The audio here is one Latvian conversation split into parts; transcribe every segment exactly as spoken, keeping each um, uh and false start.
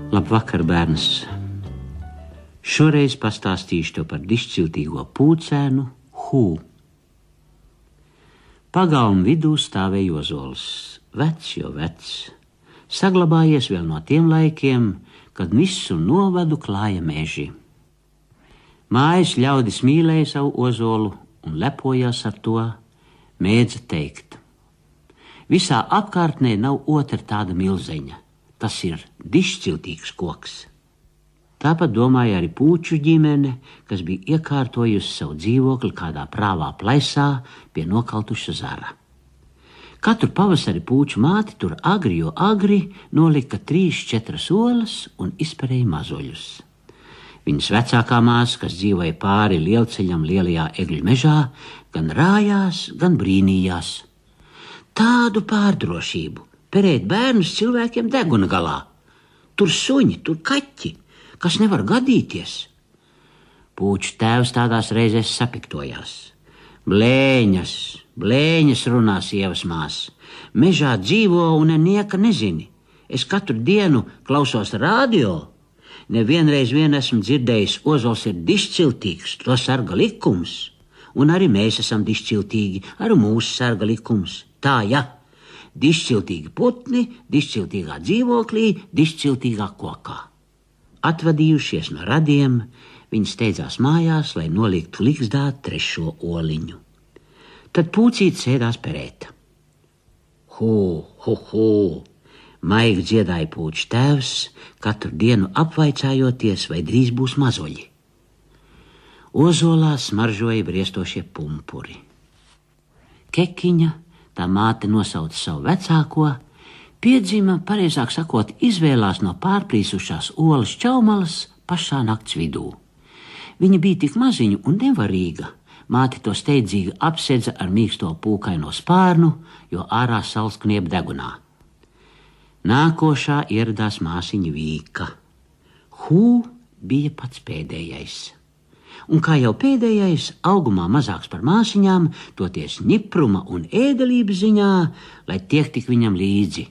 Labvakar, bērns! Šoreiz pastāstīšu tev par dišciltīgo pūcēnu Hū. Pagalma vidū stāvēja ozols, vecs jo vecs, saglabājies vēl no tiem laikiem, kad visu novadu klāja meži. Mājas ļaudis mīlēja savu ozolu un lepojās ar to, mēdza teikt. Visā apkārtnē nav otra tāda milzeņa, tas ir dišciltīgs koks. Tāpat domāja arī pūču ģimene, kas bija iekārtojusi savu dzīvokli kādā prāvā plaisā pie nokaltuša zara. Katru pavasari pūču māti tur agri jo agri nolika trīs četras olas un izperēja mazuļus. Viņas vecākā māsa, kas dzīvoja pāri lielceļam lielajā egļu mežā, gan rājās, gan brīnījās. Tādu pārdrošību, perēt bērnus cilvēkiem deguna galā. Tur suņi, tur kaķi, kas nevar gadīties. Pūču tēvs tādās reizēs sapiktojās. Blēņas, blēņas runā sievas māsa. Mežā dzīvo un nieka nezini. Es katru dienu klausos radio. Nevienreiz vien esmu dzirdējis, ozols ir dišciltīgs, to sarga likums. Un arī mēs esam dišciltīgi, arī mūsu sarga likums. Tā, ja, dišciltīgi putni, dišciltīgā dzīvoklī, dišciltīgā kokā. Atvadījušies no radiem, viņi steidzās mājās, lai noliktu ligzdāt trešo oliņu. Tad pūcīt sēdās perēta. Hū, hu, hu, maigi dziedāja pūču tēvs, katru dienu apvaicājoties, vai drīz būs mazuļi. Ozolā smaržoja briestošie pumpuri. Kekiņa, tā māte nosauca savu vecāko, piedzima, pareizāk sakot, izvēlās no pārplīsušās olas čaumalas pašā nakts vidū. Viņa bija tik maziņa un nevarīga, māte to steidzīgi apsedza ar mīksto pūkaino spārnu, jo ārā sals kniep degunā. Nākošā ieradās māsiņa Vīka. Hū bija pats pēdējais. Un kā jau pēdējais, augumā mazāks par māsiņām, toties ņipruma un ēdelības ziņā, lai tiek tik viņam līdzi.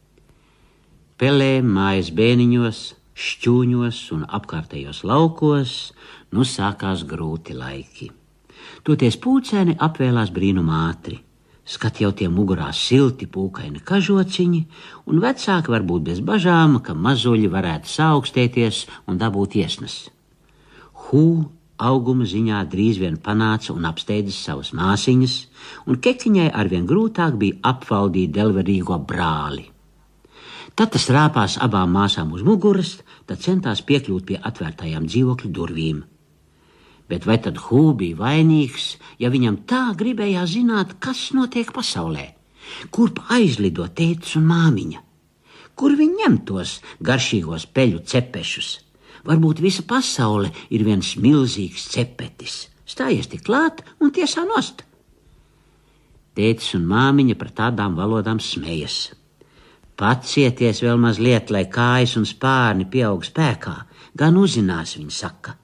Pelēm mājas bēniņos, šķūņos un apkārtējos laukos nu sākās grūti laiki. Toties pūcēni apvēlās brīnum ātri. Skat jau tie mugurā silti pūkaini kažociņi, un vecāki varbūt bez bažām, ka mazuļi varētu saaugstēties un dabūt iesnas. Hū auguma ziņā drīz vien panāca un apsteidzas savas māsiņas, un Kekiņai arvien grūtāk bija apvaldīt delverīgo brāli. Tad tas rāpās abām māsām uz muguras, tad centās piekļūt pie atvērtajām dzīvokļu durvīm. Bet vai tad Hū bija vainīgs, ja viņam tā gribējās zināt, kas notiek pasaulē? Kurp aizlido tētis un māmiņa? Kur viņi ņem tos garšīgos peļu cepešus? Varbūt visa pasaule ir viens milzīgs cepetis. Stājies tik klāt un tiesā nost. Tētis un māmiņa par tādām valodām smejas. Pacieties vēl mazliet, lai kājas un spārni pieaug spēkā, gan uzzinās, viņa saka.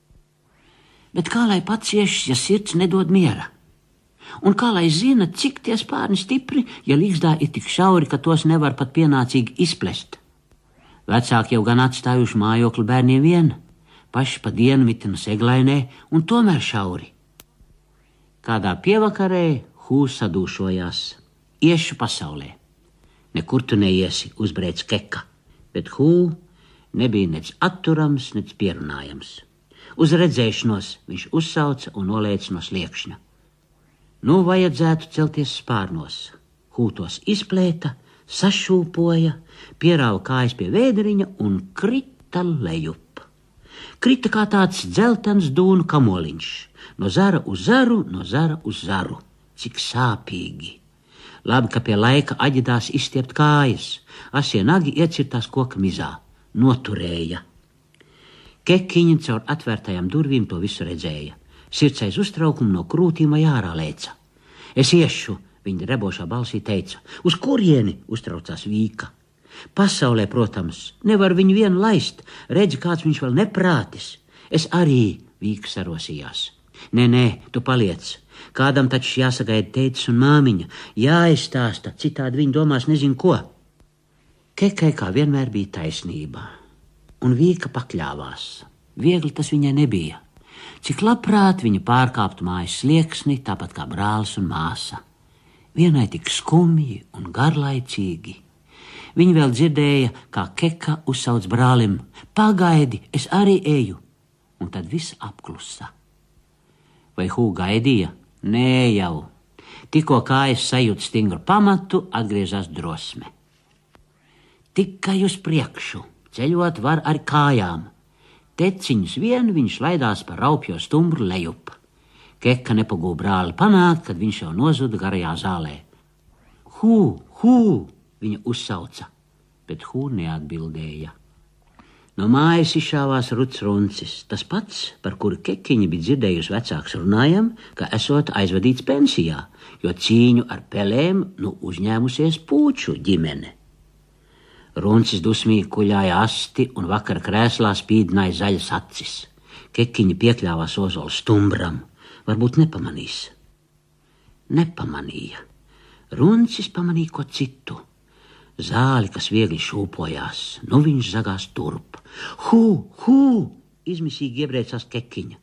Bet kā lai pacieš, ja sirds nedod miera? Un kā lai zina, cik tie spārni stipri, ja līgzdā ir tik šauri, ka tos nevar pat pienācīgi izplest? Vecāki jau gan atstājuši mājokli bērniem vien, paši pa dienu mitina seglainē un tomēr šauri. Kādā pievakarē Hū sadūšojās. Iešu pasaulē. Nekur tu neiesi, uzbrēc Keka, bet Hū nebija nec atturams, nec pierunājams. Uz redzēšanos viņš uzsauca un nolēca no sliekšņa. Nu vajadzētu celties spārnos. Hū tos izplēta, sašūpoja, pierāva kājas pie vēderiņa un krita lejup. Krita kā tāds dzeltens dūnu kamoliņš, no zara uz zaru, no zara uz zaru. Cik sāpīgi. Labi, ka pie laika aģidās izstiept kājas, asie nagi iecirtās koka mizā, noturēja. Kekiņa caur atvērtajām durvīm to visu redzēja. Sirds aiz uztraukumu no krūtīm vai ārā lēca. Es iešu, viņa rebošā balsī teica. Uz kurieni, uztraucās Vīka. Pasaulē, protams, nevar viņu vienu laist, redzi, kāds viņš vēl neprātis. Es arī, Vīka sarosījās. Nē, nē, tu paliec. Kādam taču jāsagaida tētis un māmiņa, jāizstāsta, citādi viņi domās nezinu ko. Kekai kā vienmēr bija taisnība. un Vīka pakļāvās. Viegli tas viņai nebija. Cik labprāt viņa pārkāptu mājas slieksni, tāpat kā brālis un māsa. Vienai tik skumji un garlaicīgi. Viņa vēl dzirdēja, kā Keka uzsauc brālim: "Pagaidi, es arī eju!" Un tad viss apklusa. Vai Hū gaidīja? Nē jau. Tikko kājas sajūt stingru pamatu, atgriezās drosme. Tikai uz priekšu, ceļot var ar kājām. Teciņus vien viņš laidās pa raupjo stumbru lejup. Keka nepagū brāli panākt, kad viņš jau nozuda garajā zālē. Hū, Hū, viņa uzsauca, bet Hū neatbildēja. No mājas izšāvās Ruts Runcis, tas pats, par kuru Kekiņa bija dzirdējusi vecāks runājam, ka esot aizvadīts pensijā, jo cīņu ar pelēm nu uzņēmusies Pūču ģimene. Runcis dusmīgi kuļāja asti un vakar krēslā spīdināja zaļas acis. Kekiņa piekļāvās Ozola stumbram, varbūt nepamanīs. Nepamanīja. Runcis pamanīja ko citu. Zāli, kas viegli šūpojās, nu viņš zagās turp. Hū, Hū, izmisīgi iebrēcās Kekiņa.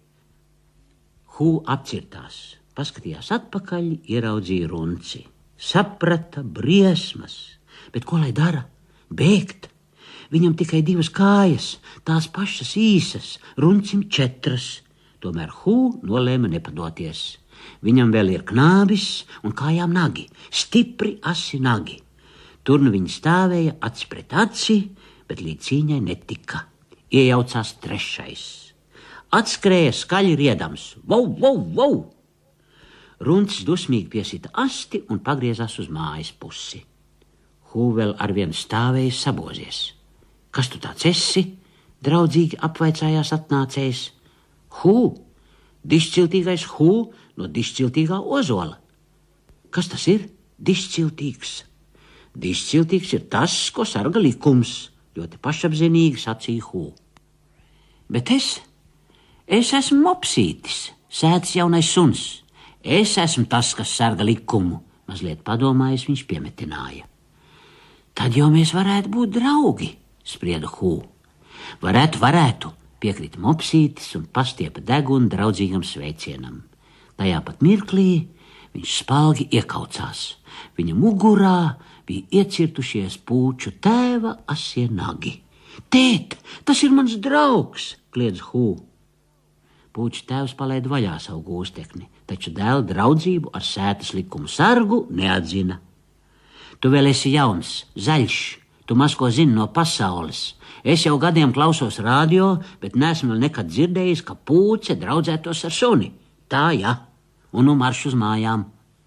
Hū apcirtās, paskatījās atpakaļ, ieraudzīja Runci. Saprata briesmas, bet ko lai dara? Bēgt. Viņam tikai divas kājas, tās pašas īsas, Runcim četras. Tomēr Hū nolēma nepadoties. Viņam vēl ir knābis un kājām nagi, stipri asi nagi. Tur nu viņi stāvēja aci pret aci, bet līdz cīņai netika. Iejaucās trešais. Atskrēja skaļi riedams. Vau, vau, vau! Runcis dusmīgi piesita asti un pagriezās uz mājas pusi. Hū vēl arvien stāvēja sabozies. Kas tu tāds esi? Draudzīgi apvaicājās atnācējs. Hū, dišciltīgais Hū no dišciltīgā Ozola. Kas tas ir? Dišciltīgs. Dišciltīgs ir tas, ko sarga likums, ļoti pašapzinīgi sacīja Hū. Bet es, es esmu Mopsītis, sēts jaunais suns. Es esmu tas, kas sarga likumu, mazliet padomājis viņš piemetināja. Tad jau mēs varētu būt draugi, sprieda Hū. Varētu, varētu, piekrita Mopsītis un pastiepa degunu draudzīgam sveicienam. Tajā pat mirklī viņš spalgi iekaucās. Viņa mugurā bija iecirtušies Pūču tēva asie nagi. Tēt, tas ir mans draugs, kliedz Hū. Pūču tēvs palaid vaļā savu gūstekni, taču dēla draudzību ar sētas likumu sargu neatzina. Tu vēl esi jauns, zaļš, tu maz ko zini no pasaules. Es jau gadiem klausos rādio, bet neesmu vēl nekad dzirdējis, ka Pūce draudzētos ar suni. Tā, jā, un nu marš uz mājām.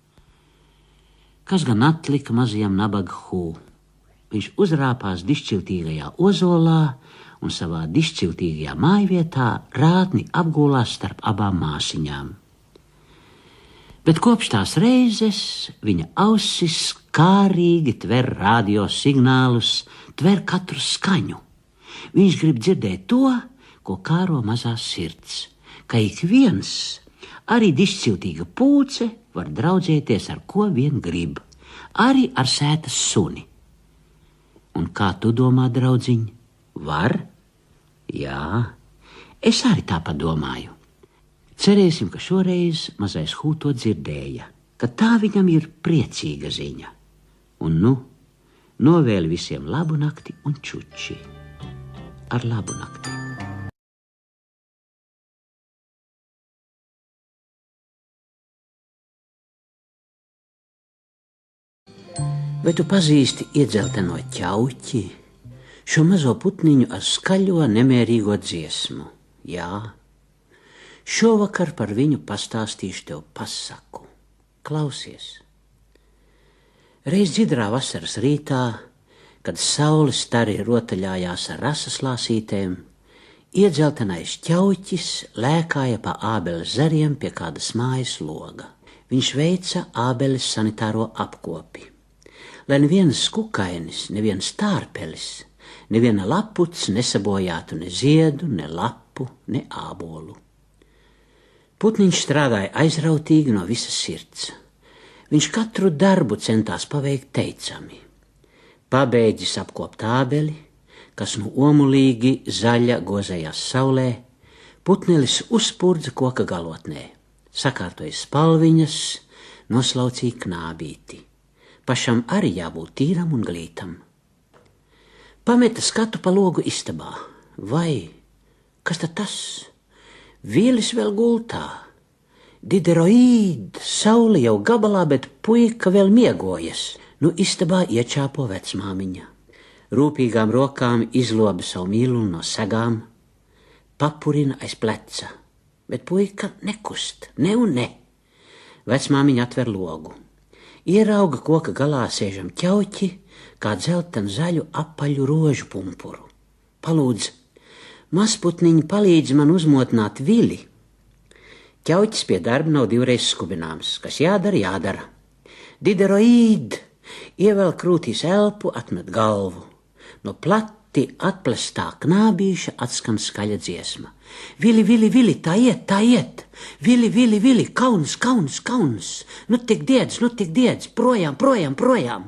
Kas gan atlika mazajam nabaga Hū? Viņš uzrāpās dišciltīgajā Ozolā un savā dišciltīgajā mājvietā rātni apgūlās starp abām māsiņām. Bet kopš tās reizes viņa ausis kārīgi tver radio signālus, tver katru skaņu. Viņš grib dzirdēt to, ko kāro mazās sirds, ka ik viens, arī dišciltīga Pūce, var draudzēties ar ko vien grib, arī ar sētas suni. Un kā tu domā, draudziņ? Var? Jā, es arī tā padomāju. Cerēsim, ka šoreiz mazais Hū to dzirdēja, ka tā viņam ir priecīga ziņa. Un nu, novēli visiem labu nakti un čuči. Ar labu nakti. Vai tu pazīsti iedzelteno ķauķi, šo mazo putniņu ar skaļo nemierīgo dziesmu? Jā, šovakar par viņu pastāstīšu tev pasaku. Klausies. Reiz dzidrā vasaras rītā, kad saule stari rotaļājās ar rasas lāsītēm, iedzeltenais ķauķis lēkāja pa ābeles zariem pie kādas mājas loga. Viņš veica ābeles sanitāro apkopi. Lai neviens kukainis, neviens tārpelis, neviena laputs nesabojātu ne ziedu, ne lapu, ne ābolu. Putniņš strādāja aizrautīgi no visas sirds. Viņš katru darbu centās paveikt teicami. Pabeidzis apkopt ābeli, kas nu omulīgi zaļa gozējās saulē, putnelis uzspurdza koka galotnē, sakārtoja spalviņas, noslaucīja knābīti. Pašam arī jābūt tīram un glītam. Pameta skatu pa logu istabā. Vai, kas tad tas? Vīlis vēl gultā. Dideroīd, saule jau gabalā, bet puika vēl miegojas. Nu istabā iečāpo vecmāmiņa. Rūpīgām rokām izloba savu mīlu no segām, papurina aiz pleca, bet puika nekust, ne un ne. Vecmāmiņa atver logu. Ierauga koka galā sēžam ķauķi, kā dzelten zaļu apaļu rožu pumpuru. Palūdz, mazputniņi palīdz man uzmotnāt vili. Ķauķis pie darba nav divreiz skubināms, kas jādara, jādara. Dideroīd, ievēl krūtīs elpu, atmet galvu. No plati atplestā knābīša atskan skaļa dziesma. Vili, vili, vili, tā iet, tā iet. Vili, vili, vili, kauns, kauns, kauns. Nu tik diedz, nu tik diedz, projām, projām, projām.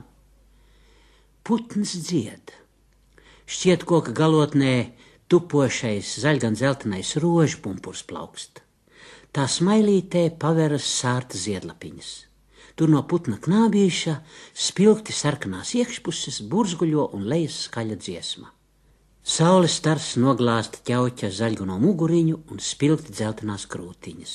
Putns dzied. Šķiet koka galotnē tupošais zaļgan zeltenais rožu pumpurs plaukst. Tā smailītē paveras sārta ziedlapiņas. Tur no putna knābīša spilgti sarkanās iekšpuses burzguļo un lejas skaļa dziesma. Saules stars noglāsta ķauķa zaļguno muguriņu un spilgti dzeltenās krūtiņas.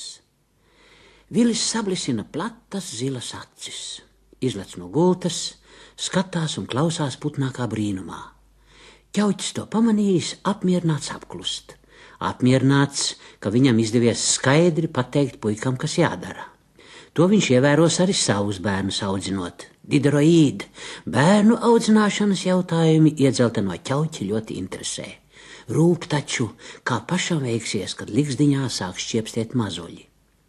Vilis sablisina platas zilas acis, izlec no gultas, skatās un klausās putnā kā brīnumā. Ķauķis to pamanījis, apmierināts apklust. Apmierināts, ka viņam izdevies skaidri pateikt puikam, kas jādara. To viņš ievēros arī savus bērnus audzinot. Dideroīd, bērnu audzināšanas jautājumi iedzelteno ķauķi ļoti interesē. Rūp taču, kā pašam veiksies, kad ligzdiņā sāk šķiepstēt mazuļi.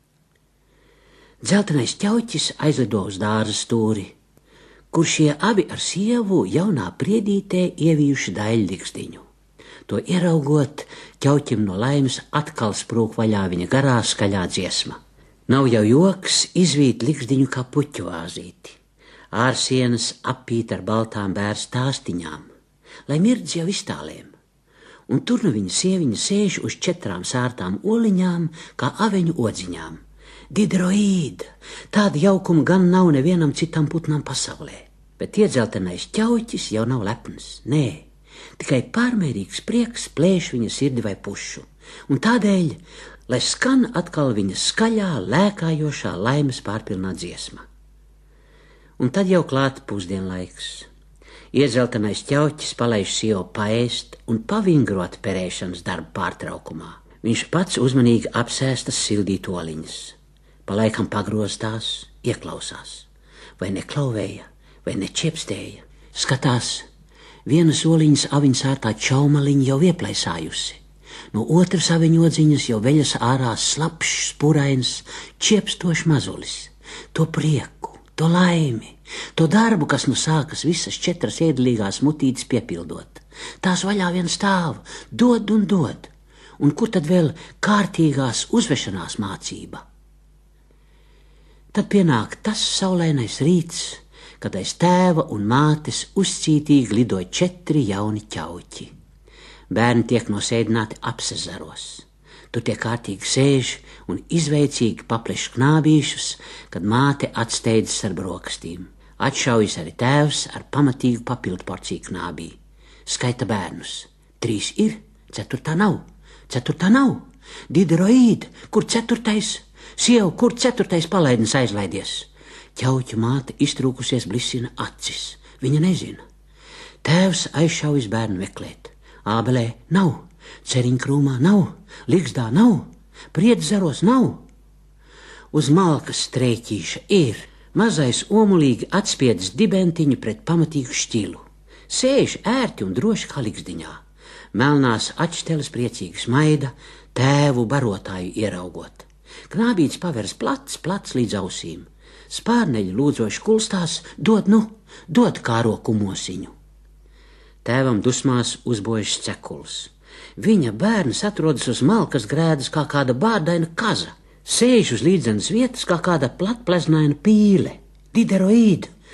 Dzeltenais ķauķis aizlido uz dārza stūri, kur šie abi ar sievu jaunā priedītē ievijuši daļu ligzdiņu. To ieraugot, ķauķim no laimes atkal sprūk vaļā viņa garā skaļā dziesma. Nav jau joks izvīt ligzdiņu kā puķu vāzīti. Ārsienas apīt ar baltām bēru stāstiņām, lai mirdz jau iztālēm. Un tur nu viņa sieviņa sēž uz četrām sārtām oliņām, kā aveņu odziņām. Dideroīd, tāda jaukuma gan nav nevienam citam putnam pasaulē. Bet iedzeltenais ķauķis jau nav lepns, nē, tikai pārmērīgs prieks plēš viņa sirdi vai pušu. Un tādēļ, lai skan atkal viņa skaļā, lēkājošā laimes pārpilnā dziesma. Un tad jau klāt pusdienlaiks. Iedzeltenais ķauķis palaiž sievu paēst un pavingrot perēšanas darba pārtraukumā. Viņš pats uzmanīgi apsēstas sildīt oliņas. Pa laikam pagroztās, ieklausās. Vai neklauvēja, vai nečiepstēja. Skatās, vienas oliņas aviņsārtā čaumaliņa jau ieplaisājusi. No otras aviņodziņas jau veļas ārā slapšs, spurains, čiepstošs mazulis. To prieku, to laimi, to darbu, kas nu sākas visas četras ēdlīgās mutītes piepildot. Tās vaļā vien stāv, dod un dod. Un kur tad vēl kārtīgās uzvešanās mācība? Tad pienāk tas saulainais rīts, kad aiz tēva un mātes uzcītīgi lidoja četri jauni ķauķi. Bērni tiek nosēdināti apsezaros. Tur tie kārtīgi sēž un izveicīgi papleš knābīšus, kad māte atsteidzas ar brokastīm. Atšaujas arī tēvs ar pamatīgu papildu porciju knābī. Skaita bērnus. Trīs ir, ceturtā nav. Ceturtā nav. Dideroīd, kur ceturtais? Sievu, kur ceturtais palaidnis aizlaidies? Ķauķu māte iztrūkusies blisina acis. Viņa nezina. Tēvs aizšaujas bērnu meklēt. Ābelē nav. Ceriņkrūmā nav, ligzdā nav, priedzaros nav. Uz malkas strēķīša ir mazais omulīgi atspiedis dibentiņu pret pamatīgu šķilu. Sēž ērti un droši kā ligzdiņā. Melnās atšteles priecīgi smaida, tēvu barotāju ieraugot. Knābīts paveras plats, plats līdz ausīm. Spārneļi lūdzoši kulstās, dod nu, dod kāro kumosiņu. Tēvam dusmās uzbojas cekuls. Viņa bērns atrodas uz malkas grēdas kā kāda bārdaina kaza, sēž uz līdzenas vietas kā kāda platpleznaina pīle. Dideroīd,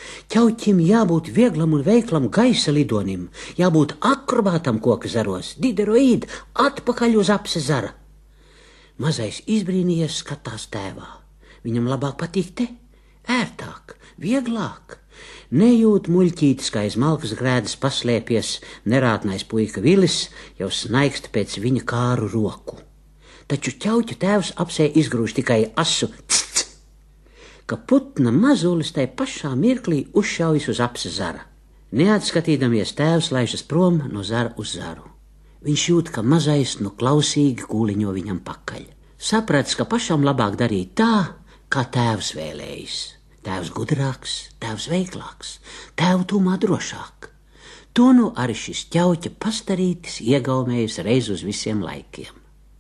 Ķauķim jābūt vieglam un veiklam gaisa lidonim, jābūt akrobātam koka zaros, dideroīd, atpakaļ uz apse zara. Mazais izbrīnījies, skatās tēvā. Viņam labāk patīk te, ērtāk, vieglāk. Nejūt muļķītis, kā aiz malkas grēdas paslēpies, nerātnais puika Vilis jau snaikst pēc viņa kāru roku. Taču ķauķu tēvs apsē izgrūž tikai asu cc, ka putna mazulis tai pašā mirklī uzšaujas uz apse zara. Neatskatīdamies tēvs laižas prom no zara uz zaru. Viņš jūt, ka mazais nu klausīgi kūliņo viņam pakaļ. Saprats, ka pašam labāk darīt tā, kā tēvs vēlējis. Tēvs gudrāks, tēvs veiklāks, tēvu tūmā drošāk. To nu arī šis ķauķa pastarītis iegaumējis reiz uz visiem laikiem.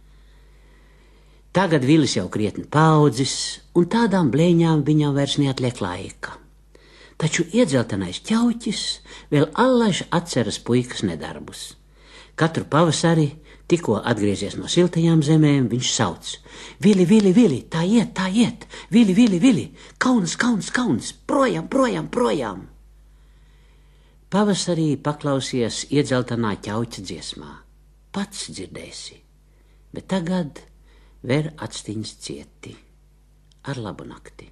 Tagad Vilis jau krietni paaudzis, un tādām blēņām viņam vairs neatliek laika. Taču iedzeltenais ķauķis vēl allaž atceras puikas nedarbus. Katru pavasari, tikko atgriezies no siltajām zemēm, viņš sauc: Vili, Vili, Vili, tā iet, tā iet, Vili, Vili, Vili, kauns, kauns, kauns, projām, projām, projām. Pavasarī paklausies iedzeltenā ķauķa dziesmā. Pats dzirdēsi, bet tagad ver actiņas cieti. Ar labu nakti.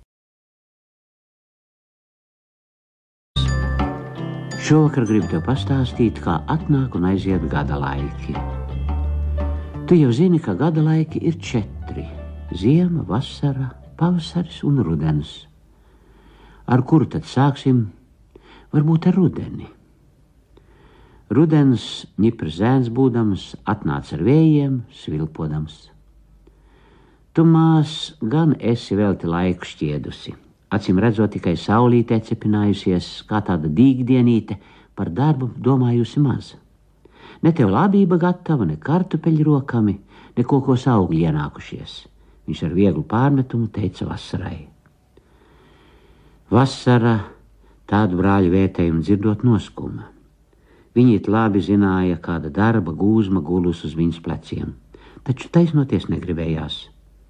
Šovakar gribu tev pastāstīt, kā atnāk un aiziet gada laiki. Tu jau zini, ka gada laiki ir četri – ziema, vasara, pavasaris un rudens. Ar kuru tad sāksim? Varbūt ar rudeni. Rudens, ņiprs zēns būdams, atnāc ar vējiem, svilpodams. Tu, mās, gan esi velti laiku šķiedusi. Acīm redzot, tikai saulītē cepinājusies, kā tāda dīgdienīte, par darbu domājusi maz. Ne tev labība gatava, ne kartupeļi rokami, ne kokos augļi ienākušies. Viņš ar vieglu pārmetumu teica vasarai. Vasara tādu brāļu vērtējumu dzirdot noskuma. Viņi it labi zināja, kāda darba gūzma gulus uz viņas pleciem, taču taisnoties negribējās.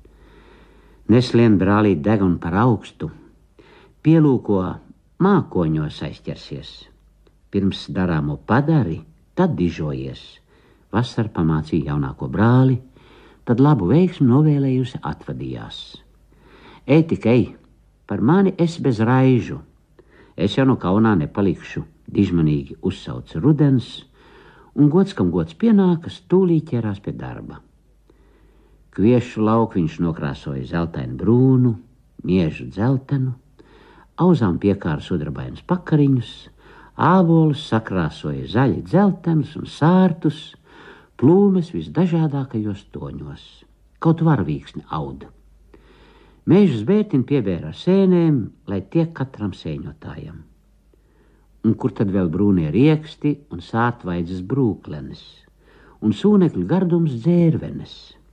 Neslien brālīt degunu par augstu, pielūko mākoņos aizķersies. Pirms darāmo padari, tad dižojies. Vasara pamācīja jaunāko brāli, tad labu veiksmi novēlējusi atvadījās. Ej tik ej, par mani esi bez raižu. Es jau no kaunā nepalikšu, dižmanīgi uzsauca rudens, un gods, kam gods pienākas, tūlīt ķerās pie darba. Kviešu lauku viņš nokrāsoja zeltainu brūnu, miežu dzeltenu, auzām piekāra sudrabainus pakariņus, ābolus sakrāsoja zaļi dzeltenus un sārtus, plūmes visdažādākajos toņos, kaut varavīksni auda. Mežus bērtiņi piebēra ar sēnēm, lai tiek katram sēņotājam. Un kur tad vēl brūnie rieksti un sārtvaidzes brūklenes, un sūnekļu gardums dzērvenes.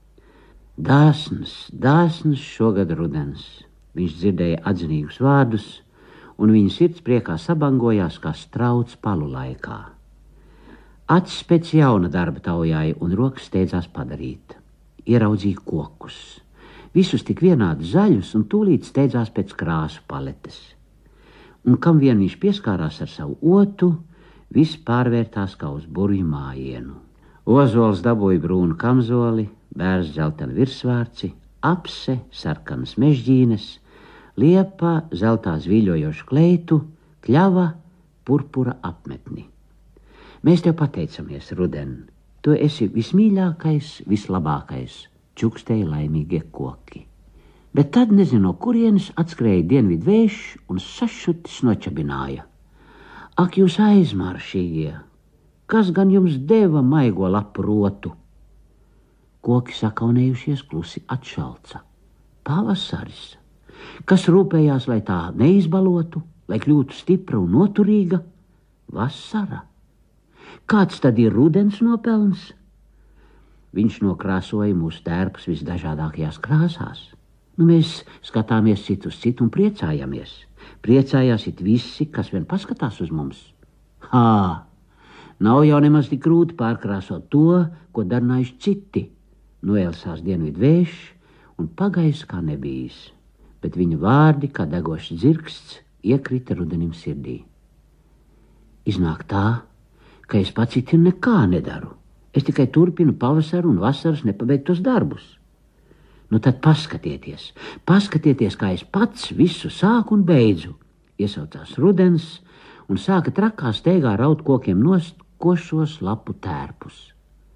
Dāsns, dāsns šogad rudens. Viņš dzirdēja atzinīgus vārdus, un viņa sirds priekā sabangojās kā strauts palu laikā. Acis pēc jauna darba taujāja un rokas steidzās padarīt. Ieraudzīja kokus. Visus tik vienādi zaļus un tūlīt steidzās pēc krāsu paletes. Un kam vien viņš pieskārās ar savu otu, viss pārvērtās kā uz burvju mājienu. Ozols dabūja brūnu kamzoli, bērs dzeltenu virsvārci, apse, sarkanas mežģīnes, liepa, zeltā zvīļojošu kleitu, kļava, purpura apmetni. Mēs tev pateicamies, ruden, tu esi vismīļākais, vislabākais, čukstēja laimīgie koki. Bet tad nezinu, no kurienes atskrēja dienvidu vējš un sašutis nočabināja. Ak, jūs aizmaršīgie, kas gan jums deva maigo lapu rotu? Koki sakaunējušies klusi atšalca. Pavasaris, kas rūpējās, lai tā neizbalotu, lai kļūtu stipra un noturīga? Vasara. Kāds tad ir rudens nopelns? Viņš nokrāsoja mūsu tērpus visdažādākajās krāsās. Nu, mēs skatāmies citu uz citu un priecājamies. Priecājās it visi, kas vien paskatās uz mums. Hā, nav jau nemaz tik grūti pārkrāsot to, ko darinājuši citi. Noelsās dienvidu vējš un pagājis kā nebijis, bet viņa vārdi, kā degošs dzirksts, iekrita rudenim sirdī. Iznāk tā, ka es pats it nekā nedaru. Es tikai turpinu pavasaru un vasaras nepabeigtos darbus. Nu tad paskatieties, paskatieties, kā es pats visu sāku un beidzu. Iesaucās rudens un sāka trakā steigā raut kokiem nost košos lapu tērpus.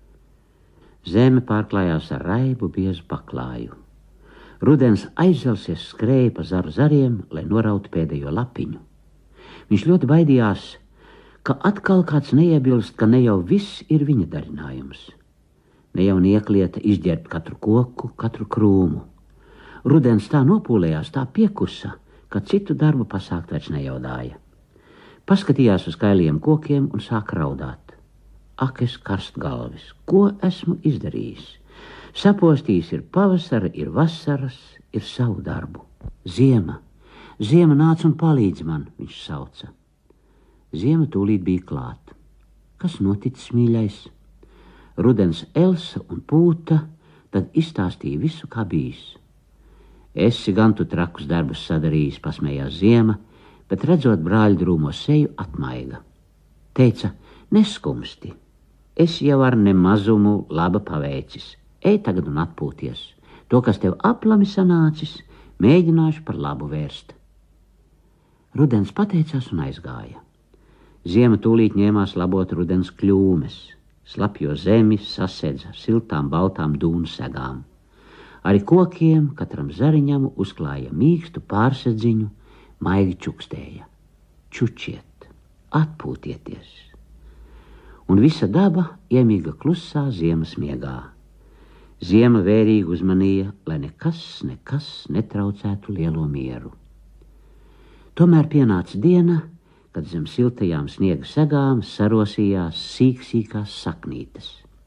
Zeme pārklājās ar raibu biezu paklāju. Rudens aizzelsies skrēja pa zaru zariem, lai norautu pēdējo lapiņu. Viņš ļoti baidījās, ka atkal kāds neiebilst, ka ne jau viss ir viņa darinājums. Ne jau nieklieta izģērbt katru koku, katru krūmu. Rudens tā nopūlējās, tā piekusa, ka citu darbu pasākt vairs nejaudāja. Paskatījās uz kailiem kokiem un sāk raudāt. Ak, es karstgalvis, ko esmu izdarījis? Sapostījis ir pavasara, ir vasaras, ir savu darbu. Ziema, ziema nāc un palīdz man, viņš sauca. Ziema tūlīt bija klāt. Kas noticis, mīļais? Rudens elsa un pūta, tad izstāstīja visu, kā bijis. Esi gan tu trakus darbus sadarījis, pasmējās Ziema, bet redzot brāļu drūmo seju atmaiga. Teica, neskumsti, es jau ar nemazumu laba paveicis. Ej tagad un atpūties. To, kas tev aplami sanācis, mēģināšu par labu vērst. Rudens pateicās un aizgāja. Ziema tūlīt ņēmās labot rudens kļūmes. Slapjo zemi sasedza siltām baltām dūnu segām. Arī kokiem katram zariņam uzklāja mīkstu pārsedziņu, maigi čukstēja. Čučiet, atpūtieties. Un visa daba iemīga klusā ziemas miegā. Ziema vērīgi uzmanīja, lai nekas, nekas netraucētu lielo mieru. Tomēr pienāca diena, kad zem siltajām sniega segām sarosījās sīk-sīkās saknītes.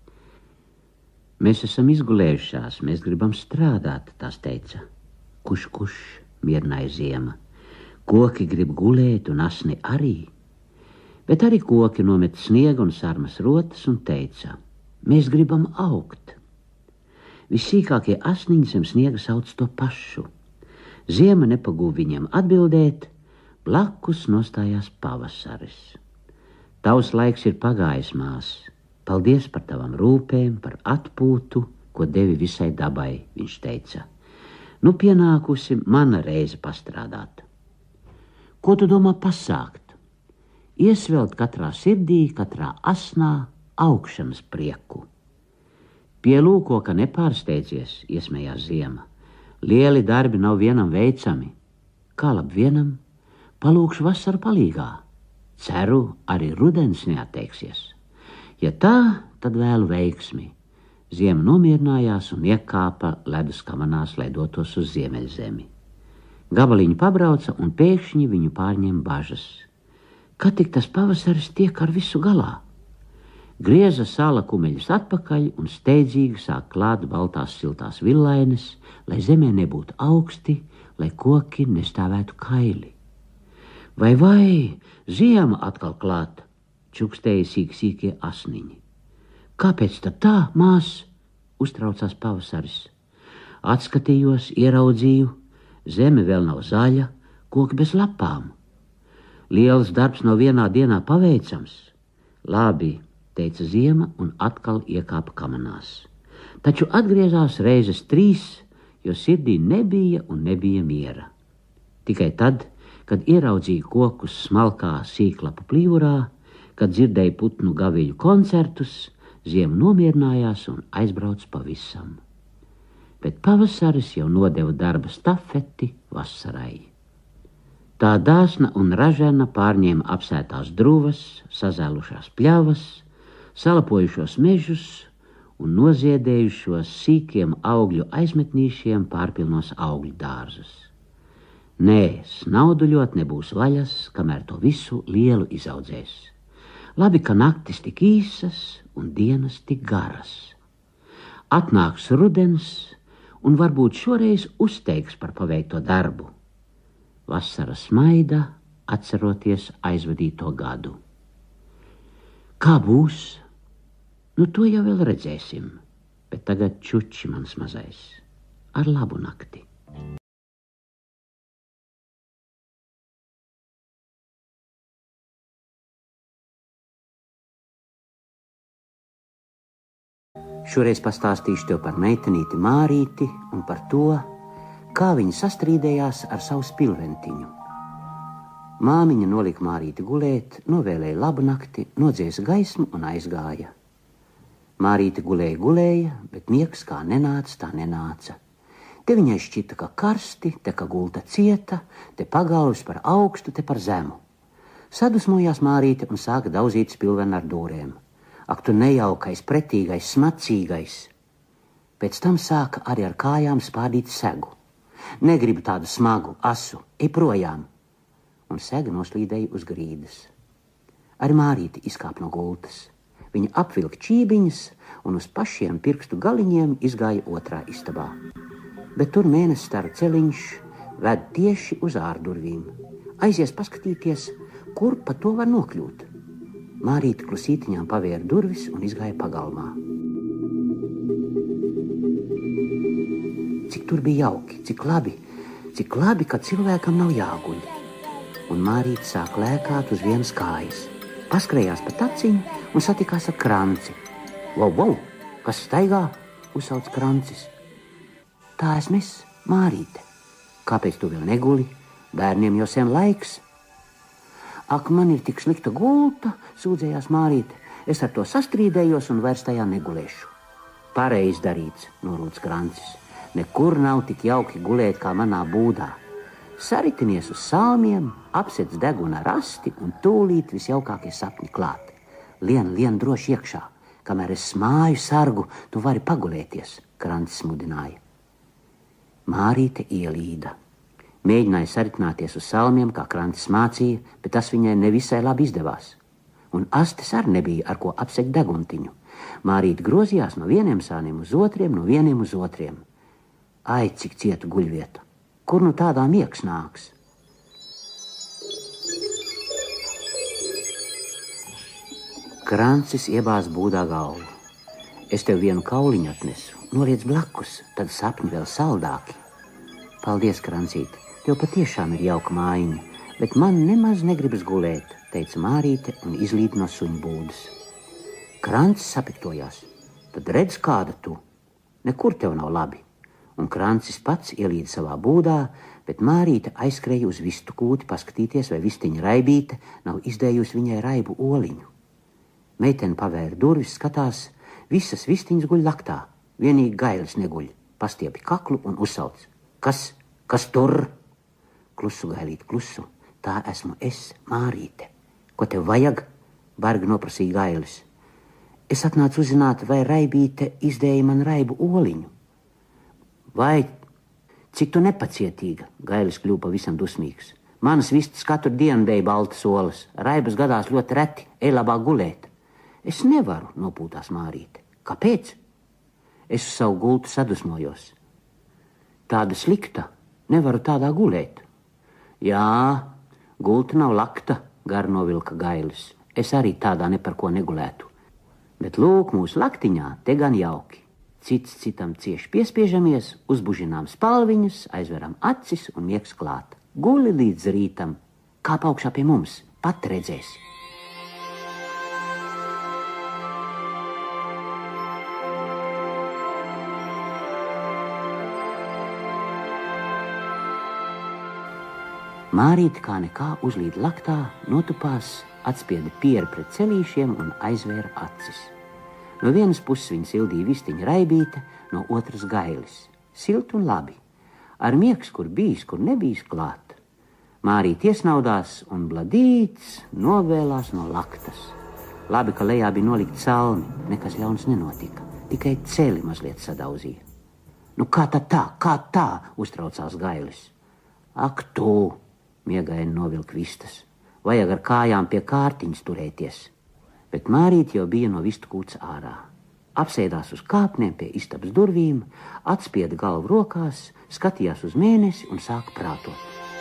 Mēs esam izgulējušās, mēs gribam strādāt, tās teica. Kuš, kuš, mierināja Ziema. Koki grib gulēt un asni arī. Bet arī koki nomet sniega un sarmas rotas un teica, mēs gribam augt. Vissīkākie asniņi zem sniega sauc to pašu. Ziema nepagūv viņiem atbildēt, blakus nostājās pavasaris. Tavs laiks ir pagājis, mās. Paldies par tavam rūpēm, par atpūtu, ko devi visai dabai, viņš teica. Nu pienākusi mana reize pastrādāt. Ko tu domā pasākt? Iesvelt katrā sirdī, katrā asnā augšanas prieku. Pielūko, ka nepārsteidzies, iesmējās Ziema. Lieli darbi nav vienam veicami. Kā lab vienam, palūkšu vasaru palīgā. Ceru, arī rudens neatteiksies. Ja tā, tad vēlu veiksmi. Ziema nomierinājās un iekāpa ledus kamanās, lai dotos uz Ziemeļzemi. Gabaliņu pabrauca un pēkšņi viņu pārņem bažas. Kad tik tas pavasaris tiek ar visu galā? Grieza sāla kumeļus atpakaļ un steidzīgi sāk klāt baltās siltās villaines, lai zemē nebūtu augsti, lai koki nestāvētu kaili. Vai, vai, ziema atkal klāt, čukstēja sīk-sīkie asniņi. Kāpēc tad tā, mās? Uztraucās pavasaris. Atskatījos, ieraudzīju, zeme vēl nav zaļa, koki bez lapām. Liels darbs nav vienā dienā paveicams. Labi, teica Ziema un atkal iekāpa kamanās. Taču atgriezās reizes trīs, jo sirdī nebija un nebija miera. Tikai tad, kad ieraudzīja kokus smalkā sīklapu plīvurā, kad dzirdēja putnu gaviļu koncertus, Ziema nomierinājās un aizbrauc pavisam. Bet pavasaris jau nodeva darba stafeti vasarai. Tā dāsna un ražena pārņēma apsētās druvas, sazēlušās pļavas, salapojušos mežus un noziedējušos sīkiem augļu aizmetnīšiem pārpilnos augļu dārzus. Nē, snauduļot nebūs vaļas, kamēr to visu lielu izaudzēs. Labi, ka naktis tik īsas un dienas tik garas. Atnāks rudens un varbūt šoreiz uzteiks par paveikto darbu. Vasara smaida, atceroties aizvadīto gadu. Kā būs? Nu, to jau vēl redzēsim, bet tagad čuči mans mazais. Ar labu nakti. Šoreiz pastāstīšu tev par meitenīti Mārīti un par to, kā viņa sastrīdējās ar savu spilventiņu. Māmiņa nolika Mārīti gulēt, novēlēja labu nakti, nodziesa gaismu un aizgāja. Mārīte gulēja, gulēja, bet miegs kā nenāca, tā nenāca. Te viņai šķita, ka karsti, te ka gulta cieta, te pagalvs par augstu, te par zemu. Sadusmojās Mārīte un sāka daudzīt spilvenu ar dūrēm. Ak, tu nejaukais, pretīgais, smacīgais. Pēc tam sāka arī ar kājām spādīt segu. Negribu tādu smagu, asu, ej projām. Un sega noslīdēja uz grīdas. Arī Mārīte izkāpa no gultas. Viņa apvilka čībiņas un uz pašiem pirkstu galiņiem izgāja otrā istabā. Bet tur mēnesis stara celiņš ved tieši uz ārdurvīm. Aizies paskatīties, kur pa to var nokļūt. Mārīte klusītiņām pavēra durvis un izgāja pagalmā. Cik tur bija jauki, cik labi, cik labi, ka cilvēkam nav jāguļ. Un Mārīte sāk lēkāt uz vienas kājas. Paskrējās pa taciņu un satikās ar Kranci. Vau, vau, kas staigā? Uzsauc Krancis. Tā esmu es, Mārīte. Kāpēc tu vēl neguli? Bērniem jau sen laiks. Ak, man ir tik slikta gulta, sūdzējās Mārīte. Es ar to sastrīdējos un vairs tajā negulēšu. Pareizi darīts, norūdz Krancis. Nekur nav tik jauki gulēt kā manā būdā. Saritinies uz salmiem, apsec deguna rasti un tūlīt visjaukākie sapņi klāt. Lien, lien droši iekšā, kamēr es smāju sargu, tu vari pagulēties, Krancis mudināja. Mārīte ielīda. Mēģināja saritināties uz salmiem, kā Krancis mācīja, bet tas viņai nevisai labi izdevās. Un astes arī nebija, ar ko apsekt deguntiņu. Mārīte grozījās no vieniem sāniem uz otriem, no vieniem uz otriem. Ai, cik cieta guļvieta! Kur nu tādā miegs nāks? Krancis iebāz būdā galvu. Es tev vienu kauliņu atnesu, noliec blakus, tad sapņi vēl saldāki. Paldies, Krancīte, tev patiešām ir jauka mājiņa, bet man nemaz negribas gulēt, teica Mārīte un izlīd no suņu būdas. Krancis sapiktojās. Tad redz, kāda tu. Nekur tev nav labi. Un Krancis pats ielīda savā būdā, bet Mārīte aizskrēja uz vistu kūti paskatīties, vai vistiņa Raibīte nav izdējusi viņai raibu oliņu. Meitene pavēra durvis, skatās, visas vistiņas guļ laktā, vienīgi Gailis neguļ, pastiepi kaklu un uzsauc. Kas? Kas tur? Klusu, Gailīt, klusu, tā esmu es, Mārīte. Ko tev vajag? Bargi noprasīja Gailis. Es atnācu uzzināt, vai Raibīte izdēja man raibu oliņu. Vai, cik tu nepacietīga, Gailis kļuva pavisam dusmīgs. Manas vistas katru dienu dēja baltas olas, raibas gadās ļoti reti, ej labāk gulēt. Es nevaru, nopūtās Mārīte. Kāpēc? Es uz savu gultu sadusmojos. Tāda slikta, nevaru tādā gulēt. Jā, gulta nav lakta, gar novilka Gailis. Es arī tādā ne par ko negulētu. Bet lūk, mūsu laktiņā te gan jauki. Cits citam cieši piespiežamies, uzbužinām spalviņas, aizveram acis un miegs klāt. Guli līdz rītam, kāp augšā pie mums, pat redzēsi. Mārīte kā nekā uzlīd laktā, notupās, atspieda pieri pret celīšiem un aizvēra acis. No vienas puses viņa sildīja vistiņa Raibīte, no otras Gailis. Silt un labi. Ar miegs, kur bijis, kur nebijis klāt. Mārīte iesnaudās un bladīts novēlās no laktas. Labi, ka lejā bija nolikt salmi, nekas ļauns nenotika. Tikai celi mazliet sadauzīja. Nu kā tā tā, kā tā, uztraucās Gailis. Ak tu, miegaini novilka vistas. Vajag ar kājām pie kārtiņas turēties. Bet Mārīte jau bija no vistu kūts ārā. Apsēdās uz kāpnēm pie istabas durvīm, atspieda galvu rokās, skatījās uz mēnesi un sāka prātot.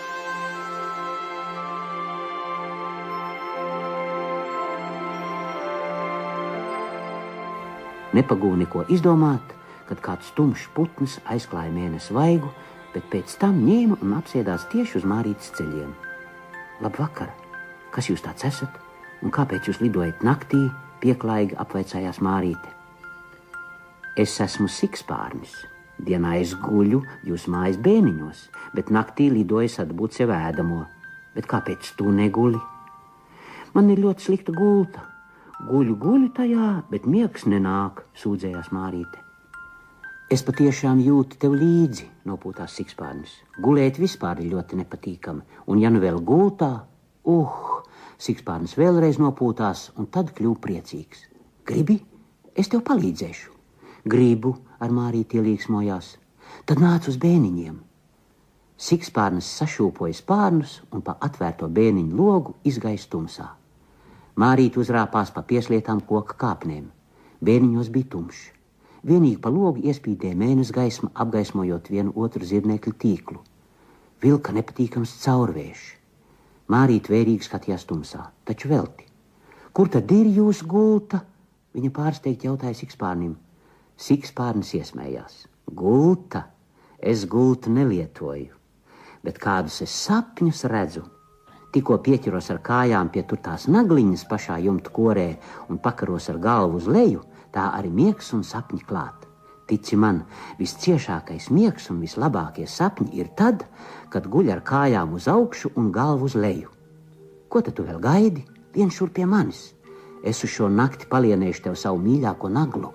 Nepagūva neko izdomāt, kad kāds tumšs putns aizklāja mēnesi vaigu, bet pēc tam ņēma un apsēdās tieši uz Mārītes ceļiem. Labvakar, kas jūs tāds esat? Un kāpēc jūs lidojat naktī? Pieklājīgi apvaicājās Mārīte. Es esmu sikspārnis. Dienā es guļu jūs mājas bēniņos, bet naktī lidojas atbūt sev ēdamo. Bet kāpēc tu neguli? Man ir ļoti slikta gulta. Guļu, guļu tajā, bet miegs nenāk, sūdzējās Mārīte. Es patiešām jūtu tev līdzi, nopūtās sikspārnis. Gulēt vispār ir ļoti nepatīkami, un ja nu vēl gultā, uh, sikspārnis vēlreiz nopūtās, un tad kļuva priecīgs. Gribi? Es tev palīdzēšu. Gribu, ar Mārīti ielīgsmojās. Tad nāc uz bēniņiem. Sikspārnis sašūpoja spārnus un pa atvērto bēniņu logu izgais tumsā. Mārīte uzrāpās pa pieslietām koka kāpnēm. Bēniņos bija tumšs. Vienīgi pa logu iespīdēja mēness gaisma, apgaismojot vienu otru zirnekļu tīklu. Vilka nepatīkams caurvējš. Mārīte vērīgi skatījās tumsā, taču velti. Kur tad ir jūsu gulta? Viņa pārsteigti jautāja sikspārnim. Sikspārnis iesmējās. Gulta? Es gultu nelietoju, bet kādus es sapņus redzu. Tikko pieķeros ar kājām pie tur tās nagliņas pašā jumta korē un pakaros ar galvu uz leju, tā arī miegs un sapņi klāt. Tici man, visciešākais miegs un vislabākie sapņi ir tad, kad guļ ar kājām uz augšu un galvu uz leju. Ko tad tu vēl gaidi? Vien šur pie manis. Es uz šo nakti palienēšu tev savu mīļāko naglu.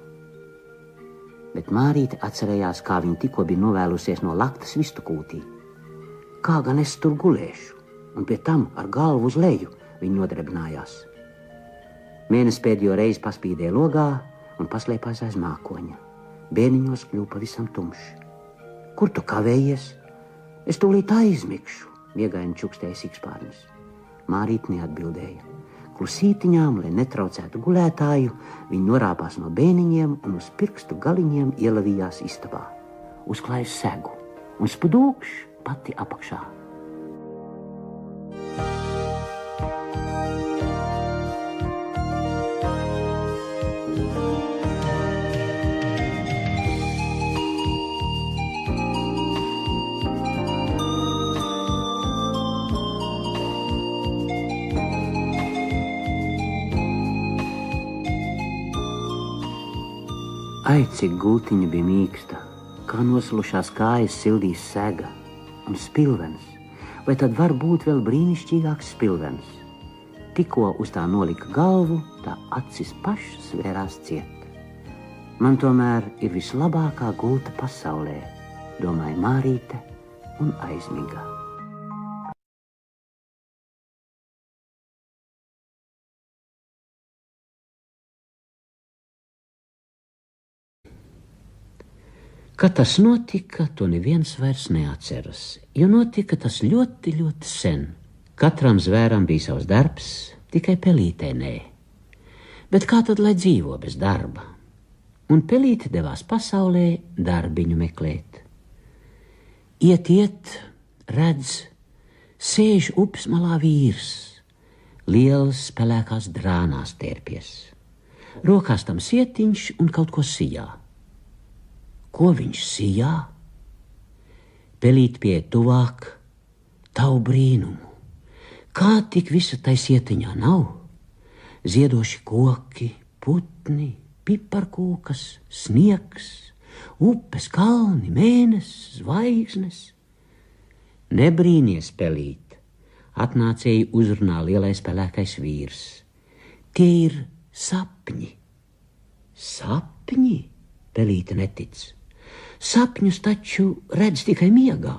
Bet Mārīte atcerējās, kā viņa tikko bija novēlusies no laktas vistu kūtī. Kā gan es tur gulēšu? Un pie tam ar galvu uz leju viņa nodrebinājās. Mēnesis pēdējo reizi paspīdēja logā un paslēpās aiz mākoņa. Bēniņos kļuva pavisam tumšs. Kur tu kavējies? Es tūlīt aizmigšu, miegaini čukstēja sikspārnis. Mārīte neatbildēja. Klusītiņām, lai netraucētu gulētāju, viņa norāpās no bēniņiem un uz pirkstu galiņiem ielavījās istabā. Uzklāja segu un spudūkš pati apakšā. Ai, cik gultiņa bija mīksta, kā noslušās kājas sildīs sega un spilvens, vai tad var būt vēl brīnišķīgāks spilvens. Tikko uz tā nolika galvu, tā acis pašas vērās ciet. Man tomēr ir vislabākā gulta pasaulē, domāja Mārīte un aizmiga. Kad tas notika, to neviens vairs neatceras, jo notika tas ļoti, ļoti sen. Katram zvēram bija savs darbs, tikai pelītei nē. Bet kā tad lai dzīvo bez darba? Un pelīte devās pasaulē darbiņu meklēt. Iet, iet, redz, sēž upes malā vīrs, liels pelēkās drānās tērpies. Rokās tam sietiņš un kaut ko sijā. Ko viņš sijā? Pelīt pie tuvāk, tavu brīnumu. Kā tik visa tai sietiņā nav? Ziedoši koki, putni, piparkūkas, sniegs, upes, kalni, mēnesis, zvaigznes. Nebrīnies, pelīt, atnācēja uzrunā lielais pelēkais vīrs. Tie ir sapņi. Sapņi? Pelīte netic. Sapņus taču redz tikai miegā.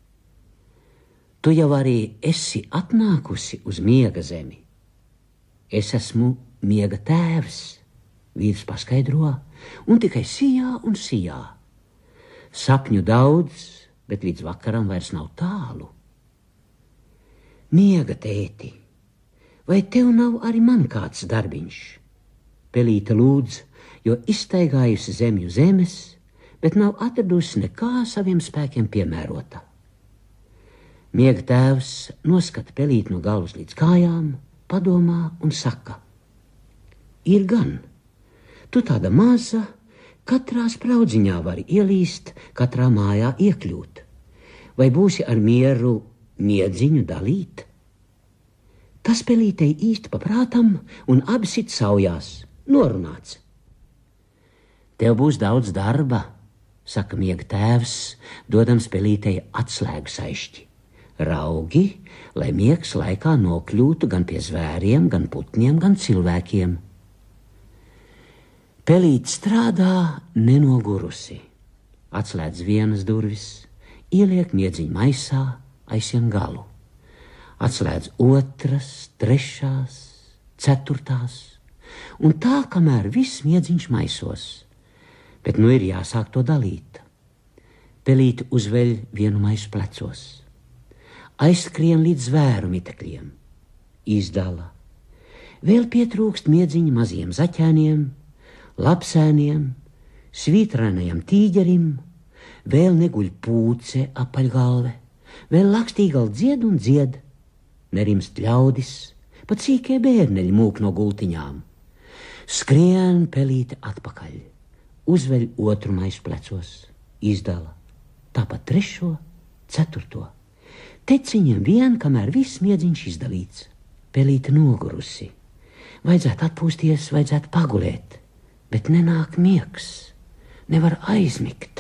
Tu jau arī esi atnākusi uz miega zemi. Es esmu miega tēvs, vīrs paskaidro, un tikai sijā un sijā. Sapņu daudz, bet līdz vakaram vairs nav tālu. Miega, tēti, vai tev nav arī man kāds darbiņš? Pelīte lūdz, jo izstaigājusi zemju zemes, bet nav atradusi nekā saviem spēkiem piemērota. Miega tēvs noskata pelīti no galvas līdz kājām, padomā un saka: ir gan, tu tāda maza, katrā spraudziņā vari ielīst, katrā mājā iekļūt. Vai būsi ar mieru miedziņu dalīt? Tas pelītei īsti paprātam un abi sit saujās, norunāts. Tev būs daudz darba, saka miega tēvs, dodams pelītei atslēgu saišķi. Raugi, lai miegs laikā nokļūtu gan pie zvēriem, gan putniem, gan cilvēkiem. Pelīte strādā nenogurusi. Atslēdz vienas durvis, ieliek miedziņu maisā, aizsien galu. Atslēdz otras, trešās, ceturtās, un tā, kamēr viss miedziņš maisos. Bet nu ir jāsāk to dalīt. Pelīte uzveļ vienu maisu plecos. Aizskrien līdz zvēru mitekļiem. Izdala. Vēl pietrūkst miedziņu maziem zaķēniem, lapsēniem, svītrenajam tīģerim, vēl neguļ pūce apaļgalve, vēl lakstīgal dzied un dzied, nerimst ļaudis, pat sīkie bērneļi mūk no gultiņām. Skrien pelīte atpakaļ, uzveļ otru maisu plecos, izdala, tāpat trešo, ceturto. Teciņiem vien, kamēr viss miedziņš izdalīts. Pelīte nogurusi. Vajadzētu atpūsties, vajadzētu pagulēt, bet nenāk miegs, nevar aizmigt.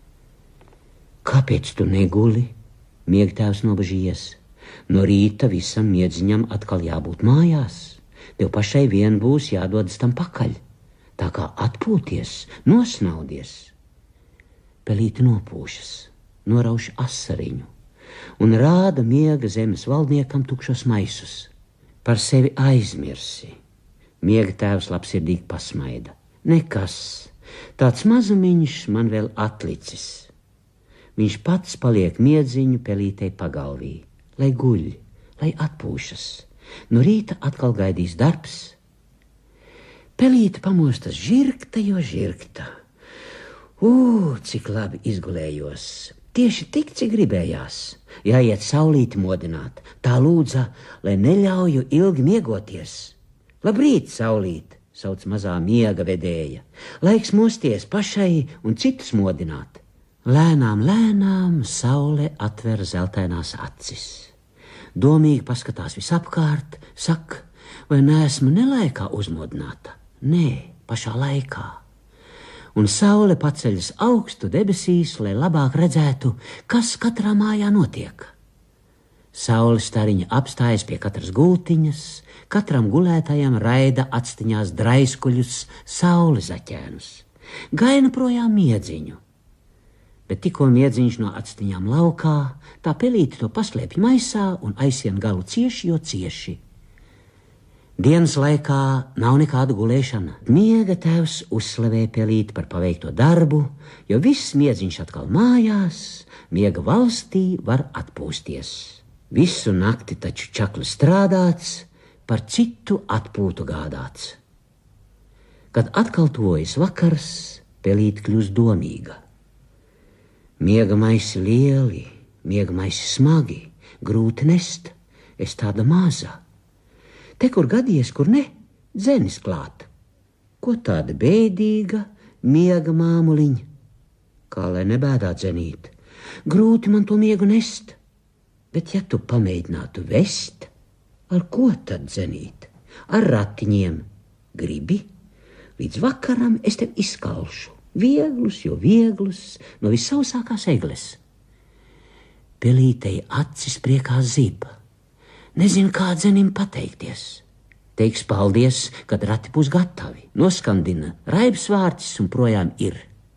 Kāpēc tu neguli? Miegtēvs nobažījies. No rīta visam miedziņam atkal jābūt mājās. Tev pašai vien būs jādodas tam pakaļ. Tā kā atpūties, nosnaudies. Pelīte nopūšas, norauš asariņu un rāda miega zemes valdniekam tukšos maisus. Par sevi aizmirsi. Miega tēvs labsirdīgi pasmaida. Nekas, tāds mazumiņš man vēl atlicis. Viņš pats paliek miedziņu pelītei pagalvī, lai guļ, lai atpūšas. No rīta atkal gaidīs darbs. Pelīte pamostas žirgta, jo žirgta. Ū, cik labi izgulējos. Tieši tik, cik gribējās. Jāiet saulīti modināt. Tā lūdza, lai neļauju ilgi miegoties. Labrīt, saulīt, sauc mazā miega vedēja. Laiks mosties pašai un citus modināt. Lēnām, lēnām saule atver zeltainās acis. Domīgi paskatās visapkārt, saka, vai neesmu nelaikā uzmodināta? Nē, pašā laikā. Un saule paceļas augstu debesīs, lai labāk redzētu, kas katrā mājā notiek. Saules stariņa apstājas pie katras gultiņas, katram gulētājam raida atstiņās draiskuļus saules zaķēnus. Gaina projām miedziņu. Bet tikko miedziņš no atstiņām laukā, tā pelīte to paslēpj maisā un aizsien galu cieši, jo cieši. Dienas laikā nav nekāda gulēšana. Miega tēvs uzslavē pelīti par paveikto darbu, jo viss miedziņš atkal mājās, miega valstī var atpūsties. Visu nakti taču čakli strādāts, par citu atpūtu gādāts. Kad atkal tuvojas vakars, pelīte kļūst domīga. Miega maisi lieli, miega maisi smagi, grūti nest, es tāda maza. Te, kur gadies, kur ne, dzenis klāt. Ko tāda bēdīga, miega māmuliņa? Kā lai nebēdā dzenīt? Grūti man to miegu nest. Bet ja tu pamēģinātu vest, ar ko tad dzenīt? Ar ratiņiem. Gribi? Līdz vakaram es tev izkalšu. Vieglus, jo vieglus, no vissausākās egles. Pelītei acis priekā ziba. Nezinu, kā dzenim pateikties. Teiks paldies, kad rati būs gatavi. Noskandina raibs vārtis un projām ir.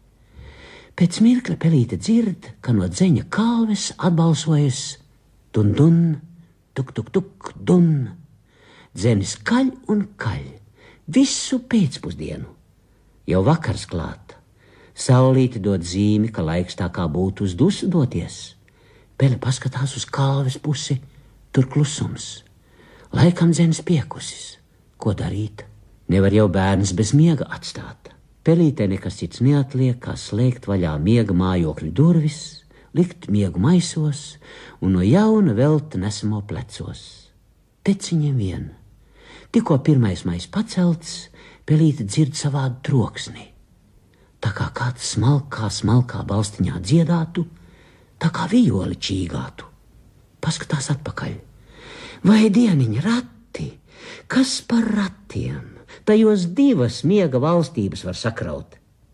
Pēc mirkļa pelīte dzird, ka no dzeņa kalves atbalsojas dun dun, tuk tuk tuk dun. Dzenis kaļ un kaļ, visu pēcpusdienu. Jau vakars klāt. Saulīte dod zīmi, ka laiks tā kā būtu uz dusu doties. Pele paskatās uz kalves pusi. Tur klusums. Laikam dzenis piekusis. Ko darīt? Nevar jau bērns bez miega atstāt. Pelītei nekas cits neatliek, kā slēgt vaļā miega mājokļu durvis, likt miegu maisos un no jauna velt nesamo plecos. Teciņiem vien. Tikko pirmais mais pacelts, pelīte dzird savādu troksni. Tā kā kāds smalkā, smalkā balstiņā dziedātu, tā kā vijoli čīgātu. Paskatās atpakaļ. Vai dieniņa rati? Kas par ratiem? Tajos divas miega valstības var sakraut.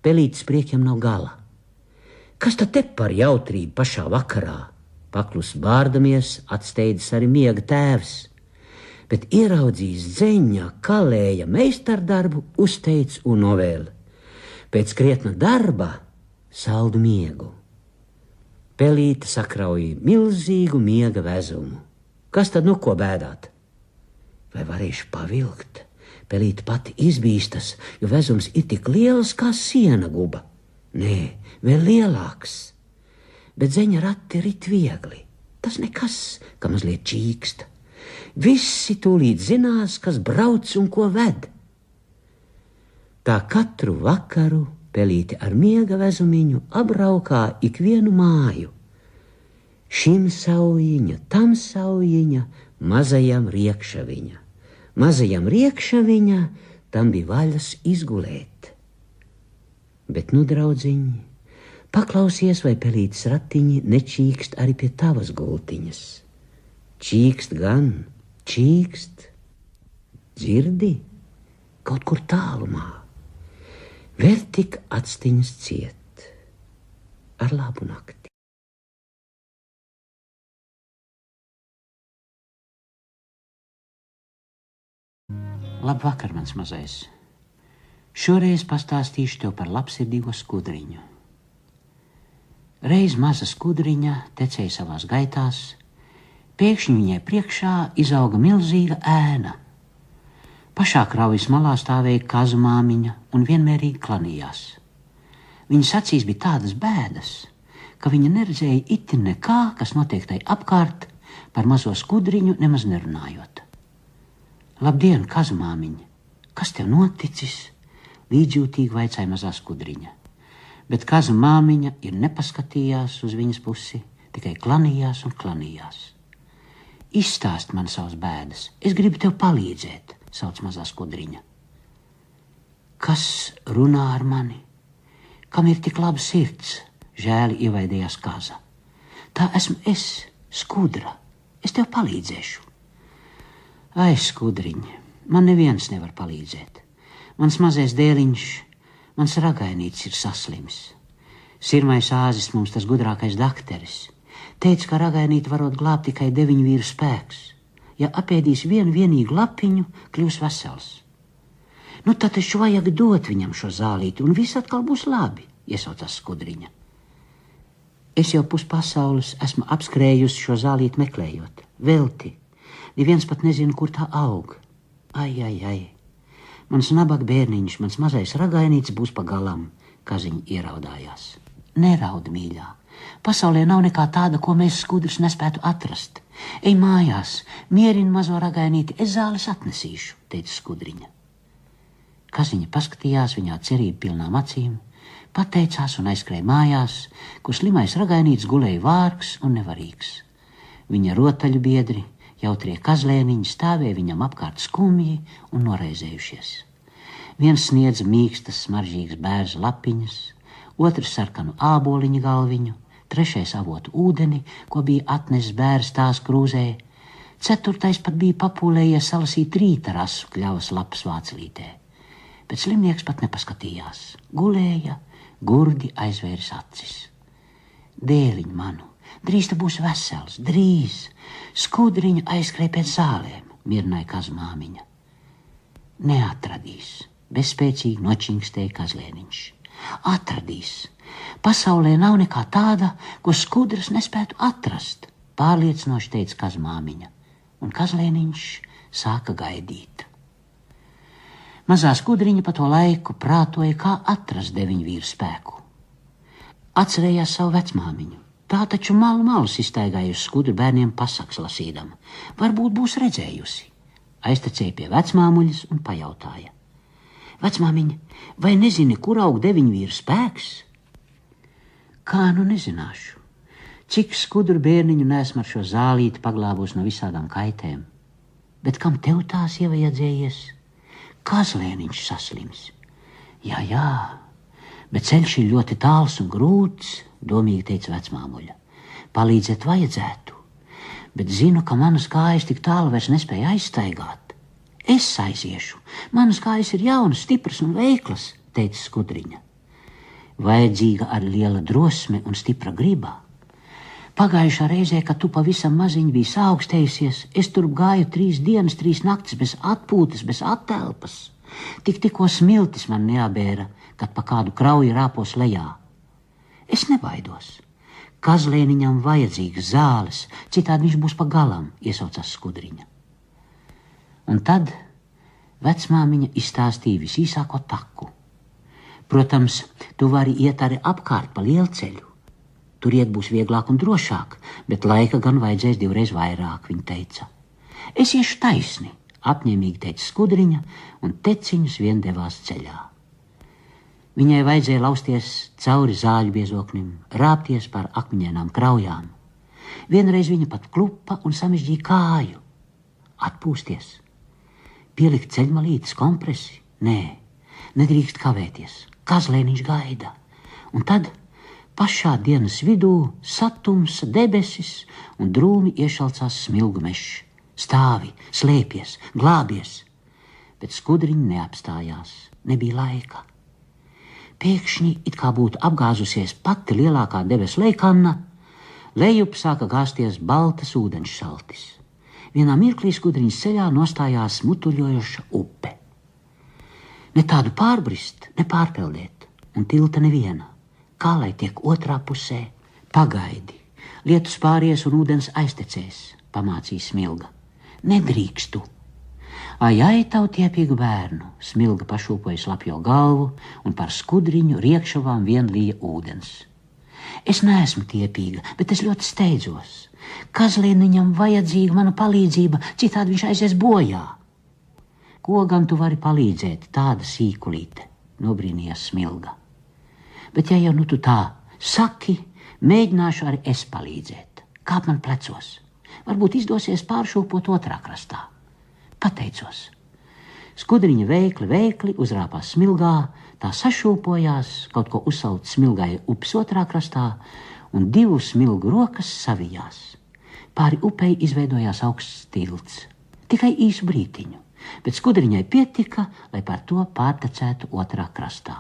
Pelītes priekiem nav gala. Kas tad te par jautrību pašā vakarā? Paklus bārdamies, atsteidzis arī miega tēvs, bet ieraudzījis Dzeņa kalēja meistardarbu, uzteic un novēl. Pēc krietna darba saldu miegu. Pelīte sakrauja milzīgu miega vezumu. Kas tad nu ko bēdāt? Vai varēšu pavilkt? Pelīte pati izbīstas, jo vezums ir tik liels kā siena guba. Nē, vēl lielāks. Bet Dzeņa rati rit viegli. Tas nekas, ka mazliet čīkst. Visi tūlīt zinās, kas brauc un ko ved. Tā katru vakaru Pelīte ar miega vezumiņu apbraukā ikvienu māju. Šim saujiņa, tam saujiņa, mazajam riekšaviņa. Mazajam riekšaviņa, tam bija vaļas izgulēt. Bet nu, draudziņi, paklausies, vai Pelītes ratiņi nečīkst arī pie tavas gultiņas. Čīkst gan, čīkst. Dzirdi? Kaut kur tālumā. Vēl tik atstiņas ciet. Ar labu nakti. Labvakar, mans mazais. Šoreiz pastāstīšu tev par labsirdīgo skudriņu. Reiz maza skudriņa tecēja savās gaitās, pēkšņi viņai priekšā izauga milzīga ēna. Pašā kraujas malā stāvēja kazu māmiņa un vienmērīgi klanījās. Viņas acīs bija tādas bēdas, ka viņa neredzēja itin nekā, kas notiek tai apkārt, par mazo skudriņu nemaz nerunājot. Labdien, kazu māmiņa, kas tev noticis? Līdzjūtīgi vaicāja mazā skudriņa. Bet kazu māmiņa ir nepaskatījās uz viņas pusi, tikai klanījās un klanījās. Izstāst man savas bēdas, es gribu tev palīdzēt, sauc mazā skudriņa. Kas runā ar mani? Kam ir tik laba sirds? Žēli ievaidējās kaza. Tā esmu es, skudra, es tev palīdzēšu. Ai, skudriņa, man neviens nevar palīdzēt. Mans mazais dēliņš, mans ragainītis ir saslims. Sirmais āzis mums tas gudrākais dakteris. Teica, ka ragainīti varot glābt tikai deviņu vīru spēks. Ja apēdīs vienu vienīgu lapiņu, kļūs vesels. Nu, tad taču vajag dot viņam šo zālīti, un viss atkal būs labi, iesaucās skudriņa. Es jau pus pasaules esmu apskrējusi šo zālīti meklējot. Velti. Neviens pat nezina, kur tā aug. Ai, ai, ai. Mans nabag bērniņš, mans mazais ragainīts būs pa galam, kaziņa ieraudājās. Neraud, mīļā. Pasaulē nav nekā tāda, ko mēs skudrs nespētu atrast. Ej mājās, mierini mazo ragainīti, es zāles atnesīšu, teica skudriņa. Kaziņa paskatījās viņā cerību pilnām acīm, pateicās un aizskrēja mājās, kur slimais ragainīts gulēja vārgs un nevarīgs. Viņa rotaļu biedri, jautrie kazlēniņi stāvēja viņam apkārt skumji un noraizējušies. Viens sniedza mīkstas, smaržīgas bērza lapiņas, otrs sarkanu āboliņu galviņu, trešais avotu ūdeni, ko bija atnesis bērs tās krūzē, ceturtais pat bija papūlējies salasīt rīta rasu kļavas lapas vāclītē. Bet slimnieks pat nepaskatījās. Gulēja, gurdi aizvēris acis. Dēliņ manu, drīz te būs vesels, drīz. Skudriņu aizskrēja pēc zālēm, mierināja kazu māmiņa. Neatradīs, bezspēcīgi nočinkstēja kazlēniņš. Atradīs. Pasaulē nav nekā tāda, ko skudras nespētu atrast, pārliecinoši teica kazu māmiņa, un kazlēniņš sāka gaidīt. Mazā skudriņa pa to laiku prātoja, kā atrast deviņu vīru spēku. Atcerējās savu vecmāmiņu. Tā taču malu malus iztaigājusi skudru bērniem pasaks lasīdama. Varbūt būs redzējusi. Aiztecēja pie vecmāmuļas un pajautāja. Vecmāmiņa, vai nezini, kur aug deviņu vīru spēks? Kā nu nezināšu? Cik skudru bērniņu neesmu ar šo zālīti paglābus no visādām kaitēm. Bet kam tev tās ievajadzējies? Kazlēniņš saslims. Jā, jā, bet ceļš ir ļoti tāls un grūts, domīgi teica vecmāmuļa. Palīdzēt vajadzētu, bet zinu, ka manas kājas tik tālu vairs nespēja aizstaigāt. Es aiziešu, manas kājas ir jaunas, stipras un veiklas, teica skudriņa. Vajadzīga arī liela drosme un stipra griba. Pagājušā reizē, kad tu pavisam maziņi biji saaugstējusies, es tur gāju trīs dienas, trīs naktis bez atpūtas, bez attelpas. Tik tikko smiltis man neabēra, kad pa kādu krauju rāpos lejā. Es nebaidos. Kazlēniņam vajadzīgas zāles, citādi viņš būs pa galam, iesaucās Skudriņa. Un tad vecmāmiņa izstāstīja visīsāko taku. Protams, tu vari iet arī apkārt pa lielceļu. Tur iet būs vieglāk un drošāk, bet laika gan vajadzēs divreiz vairāk, viņa teica. Es iešu taisni, apņēmīgi teica Skudriņa, un teciņus vien devās ceļā. Viņai vajadzēja lausties cauri zāļu biezoknim, rāpties par akmeņainām kraujām. Vienreiz viņa pat klupa un samežģīja kāju. Atpūsties. Pielikt ceļmalītes kompresi? Nē, nedrīkst kavēties. Kazlēniņš gaida. Un tad pašā dienas vidū satumsa debesis un drūmi iešalcās smilgu mešs. Stāvi, slēpies, glābies. Bet Skudriņa neapstājās. Nebija laika. Pēkšņi it kā būtu apgāzusies pati lielākā debesu lejkanna, lejup sāka gāzties baltas ūdeņš saltis. Vienā mirklī Skudriņas ceļā nostājās mutuļojoša upe. Ne tādu pārbrist, ne pārpeldēt, un tilta neviena. Kā lai tiek otrā pusē? Pagaidi, lietus pāries un ūdens aiztecēs, pamācīja Smilga. Nedrīkstu. Ai, ai, tavu tiepīgu bērnu, Smilga pašūpoja slapjo galvu, un par Skudriņu riekšavām vien līja ūdens. Es neesmu tiepīga, bet es ļoti steidzos. Kazlēniņam vajadzīga mana palīdzība, citādi viņš aizies bojā. Ko gan tu vari palīdzēt, tāda sīkulīte, nobrīnījās Smilga. Bet ja jau nu tu tā saki, mēģināšu arī es palīdzēt. Kāp man plecos. Varbūt izdosies pāršūpot otrā krastā. Pateicos. Skudriņa veikli, veikli uzrāpās Smilgā, tā sašūpojās, kaut ko uzsauc Smilgai upes otrā krastā, un divu Smilgu rokas savijās. Pāri upei izveidojās augsts tilts. Tikai īsu brītiņu, bet Skudriņai pietika, lai par to pārtecētu otrā krastā.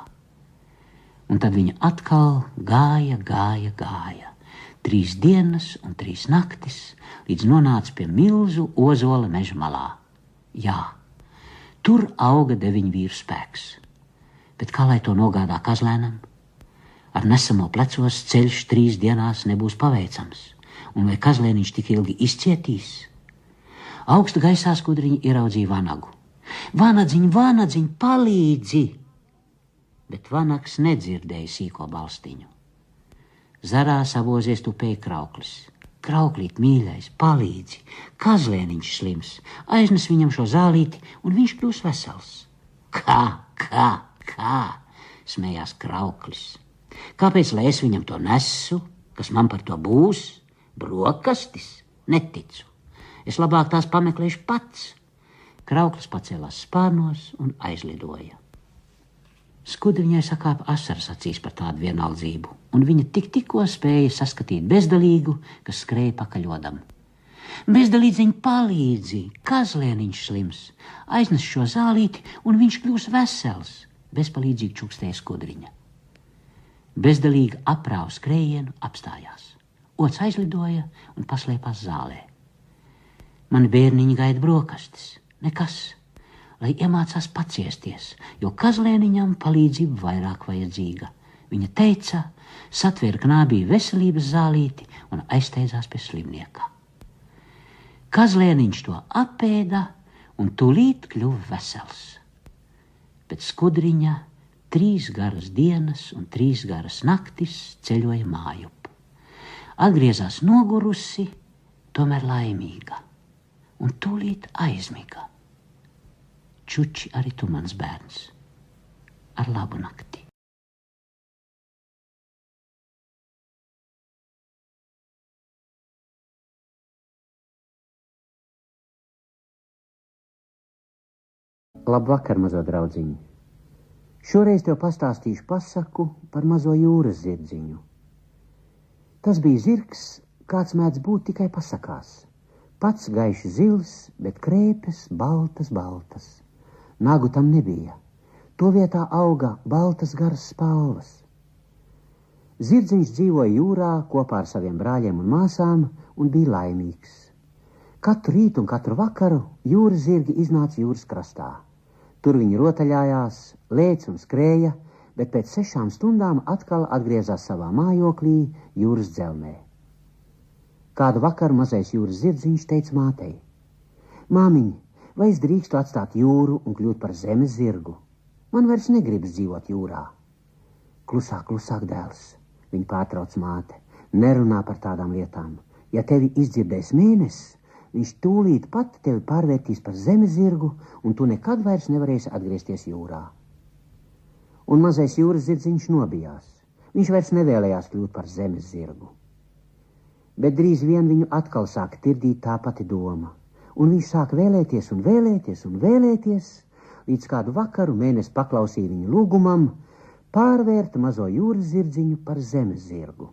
Un tad viņa atkal gāja, gāja, gāja. Trīs dienas un trīs naktis, līdz nonāca pie milzu ozola meža malā. Jā, tur auga deviņu vīru spēks. Bet kā lai to nogādā Kazlēnam? Ar nesamo plecos ceļš trīs dienās nebūs paveicams, un vai Kazlēniņš tik ilgi izcietīs? Augstu gaisā Skudriņa ieraudzīja vanagu. Vanadziņ, vanadziņ, palīdzi! Bet vanags nedzirdēja sīko balstiņu. Zarā savozies tupēja krauklis. Krauklīt, mīļais, palīdzi, Kazlēniņš slims, aiznes viņam šo zālīti, un viņš kļūs vesels. Kā, kā, kā, smējās krauklis. Kāpēc, lai es viņam to nesu, kas man par to būs? Brokastis? Neticu. Es labāk tās pameklēšu pats. Krauklis pacēlās spārnos un aizlidoja. Skudriņai sakāpa asaras acīs par tādu vienaldzību, un viņa tik tikko spēja saskatīt bezdalīgu, kas skrēja pakaļodam. Bezdalīdziņ palīdzi, Kazlēniņš slims, aiznes šo zālīti, un viņš kļūs vesels, bezpalīdzīgi čukstēja Skudriņa. Bezdalīga aprāva skrējienu, apstājās. Ots aizlidoja un paslēpās zālē. Mani bērniņi gaida brokastis, nekas. Lai iemācās paciesties, jo Kazlēniņam palīdzība vairāk vajadzīga. Viņa teica, satvēra knābī veselības zālīti un aizsteidzās pie slimnieka. Kazlēniņš to apēda un tūlīt kļuva vesels. Bet Skudriņa trīs garas dienas un trīs garas naktis ceļoja mājup. Atgriezās nogurusi, tomēr laimīga, un tūlīt aizmiga. Čuči, arī tu, mans bērns, ar labu nakti. Labvakar, mazo draudziņu. Šoreiz tev pastāstīšu pasaku par mazo jūras zirdziņu. Tas bija zirgs, kāds mēdz būt tikai pasakās. Pats gaiši zils, bet krēpes baltas, baltas. Nagu tam nebija. To vietā auga baltas garas spalvas. Zirdziņš dzīvoja jūrā kopā ar saviem brāļiem un māsām un bija laimīgs. Katru rītu un katru vakaru jūras zirgi iznāca jūras krastā. Tur viņi rotaļājās, lēca un skrēja, bet pēc sešām stundām atkal atgriezās savā mājoklī jūras dzelmē. Kādu vakaru mazais jūras zirdziņš teica mātei: Māmiņ, vai es drīkstu atstāt jūru un kļūt par zemes zirgu? Man vairs negribas dzīvot jūrā. Klusāk, klusāk, dēls, viņa pārtrauc māte, nerunā par tādām lietām. Ja tevi izdzirdēs mēnesis, viņš tūlīt pat tevi pārvērtīs par zemes zirgu, un tu nekad vairs nevarēsi atgriezties jūrā. Un mazais jūras zirdziņš nobijās. Viņš vairs nevēlējās kļūt par zemes zirgu. Bet drīz vien viņu atkal sāka tirdīt tā pati doma, un viņš sāka vēlēties un vēlēties un vēlēties, līdz kādu vakaru mēnesis paklausīja viņu lūgumam pārvērta mazo jūras zirdziņu par zemes zirgu.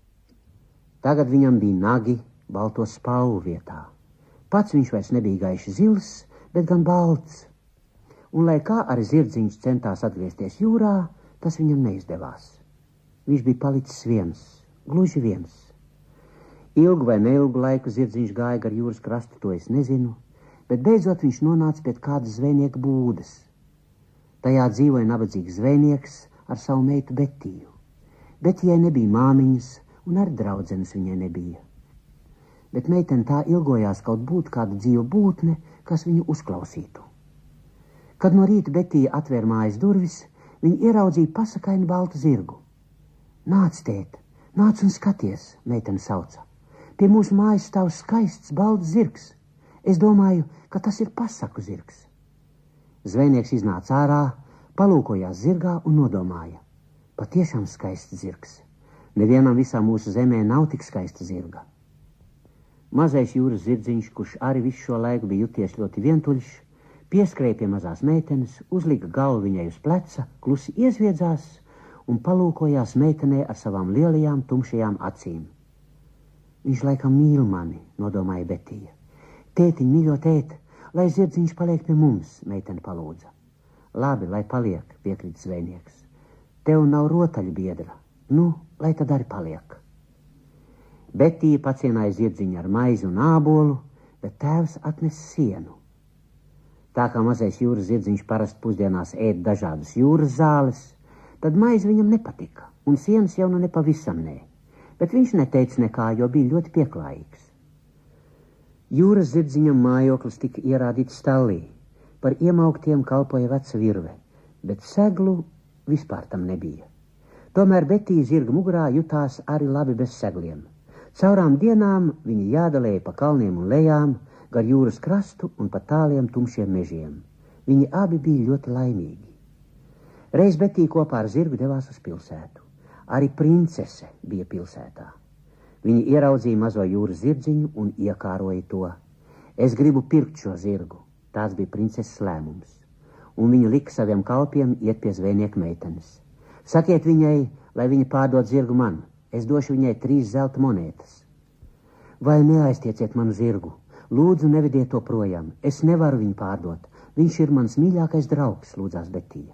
Tagad viņam bija nagi balto spalvu vietā. Pats viņš vairs nebija gaiši zils, bet gan balts. Un lai kā arī zirdziņš centās atgriezties jūrā, tas viņam neizdevās. Viņš bija palicis viens, gluži viens. Ilgu vai neilgu laiku zirdziņš gāja gar jūras krastu, to es nezinu, bet beidzot viņš nonāca pie kādas zvejnieka būdas. Tajā dzīvoja nabadzīgs zvejnieks ar savu meitu Betiju. Betijai nebija māmiņas un ar draudzenes viņai nebija. Bet meitene tā ilgojās kaut būt kāda dzīva būtne, kas viņu uzklausītu. Kad no rīta Betija atvēra mājas durvis, viņa ieraudzīja pasakaini baltu zirgu. Nāc, tēt, nāc un skaties, meitene sauca. Pie mūsu mājas stāv skaists balts zirgs. Es domāju, ka tas ir pasaku zirgs. Zvejnieks iznāca ārā, palūkojās zirgā un nodomāja: patiešām skaists zirgs. Nevienam visā mūsu zemē nav tik skaista zirga. Mazais jūras zirdziņš, kurš arī visu šo laiku bija juties ļoti vientuļš, pieskrēja pie mazās meitenes, uzlika galvu viņai uz pleca, klusi iezviedzās un palūkojās meitenē ar savām lielajām tumšajām acīm. Viņš laikam mīl mani, nodomāja Betija. Tētiņ, mīļo tēt, lai zirdziņš paliek pie mums, meitene palūdza. Labi, lai paliek, piekrīt zvejnieks. Tev nav rotaļu biedra. Nu, lai tad arī paliek. Betija pacienāja zirdziņu ar maizi un ābolu, bet tēvs atnes sienu. Tā kā mazais jūras zirdziņš parasti pusdienās ēd dažādas jūras zāles, tad maizi viņam nepatika, un sienas jau nu nepavisam nē. Bet viņš neteica nekā, jo bija ļoti pieklājīgs. Jūras zirdziņam mājoklis tika ierādīts stallī. Par iemauktiem kalpoja veca virve, bet seglu vispār tam nebija. Tomēr Betija zirga mugurā jutās arī labi bez segliem. Caurām dienām viņi jādalēja pa kalniem un lejām, gar jūras krastu un pa tāliem tumšiem mežiem. Viņi abi bija ļoti laimīgi. Reiz Betija kopā ar zirgu devās uz pilsētu. Arī princese bija pilsētā. Viņi ieraudzīja mazo jūras zirdziņu un iekāroja to. Es gribu pirkt šo zirgu. Tāds bija princeses lēmums. Un viņa lika saviem kalpiem iet pie zvejnieka meitenes. Sakiet viņai, lai viņa pārdod zirgu man. Es došu viņai trīs zelta monētas. Vai neaiztieciet manu zirgu? Lūdzu, nevediet to projām. Es nevaru viņu pārdot. Viņš ir mans mīļākais draugs, lūdzās Betija.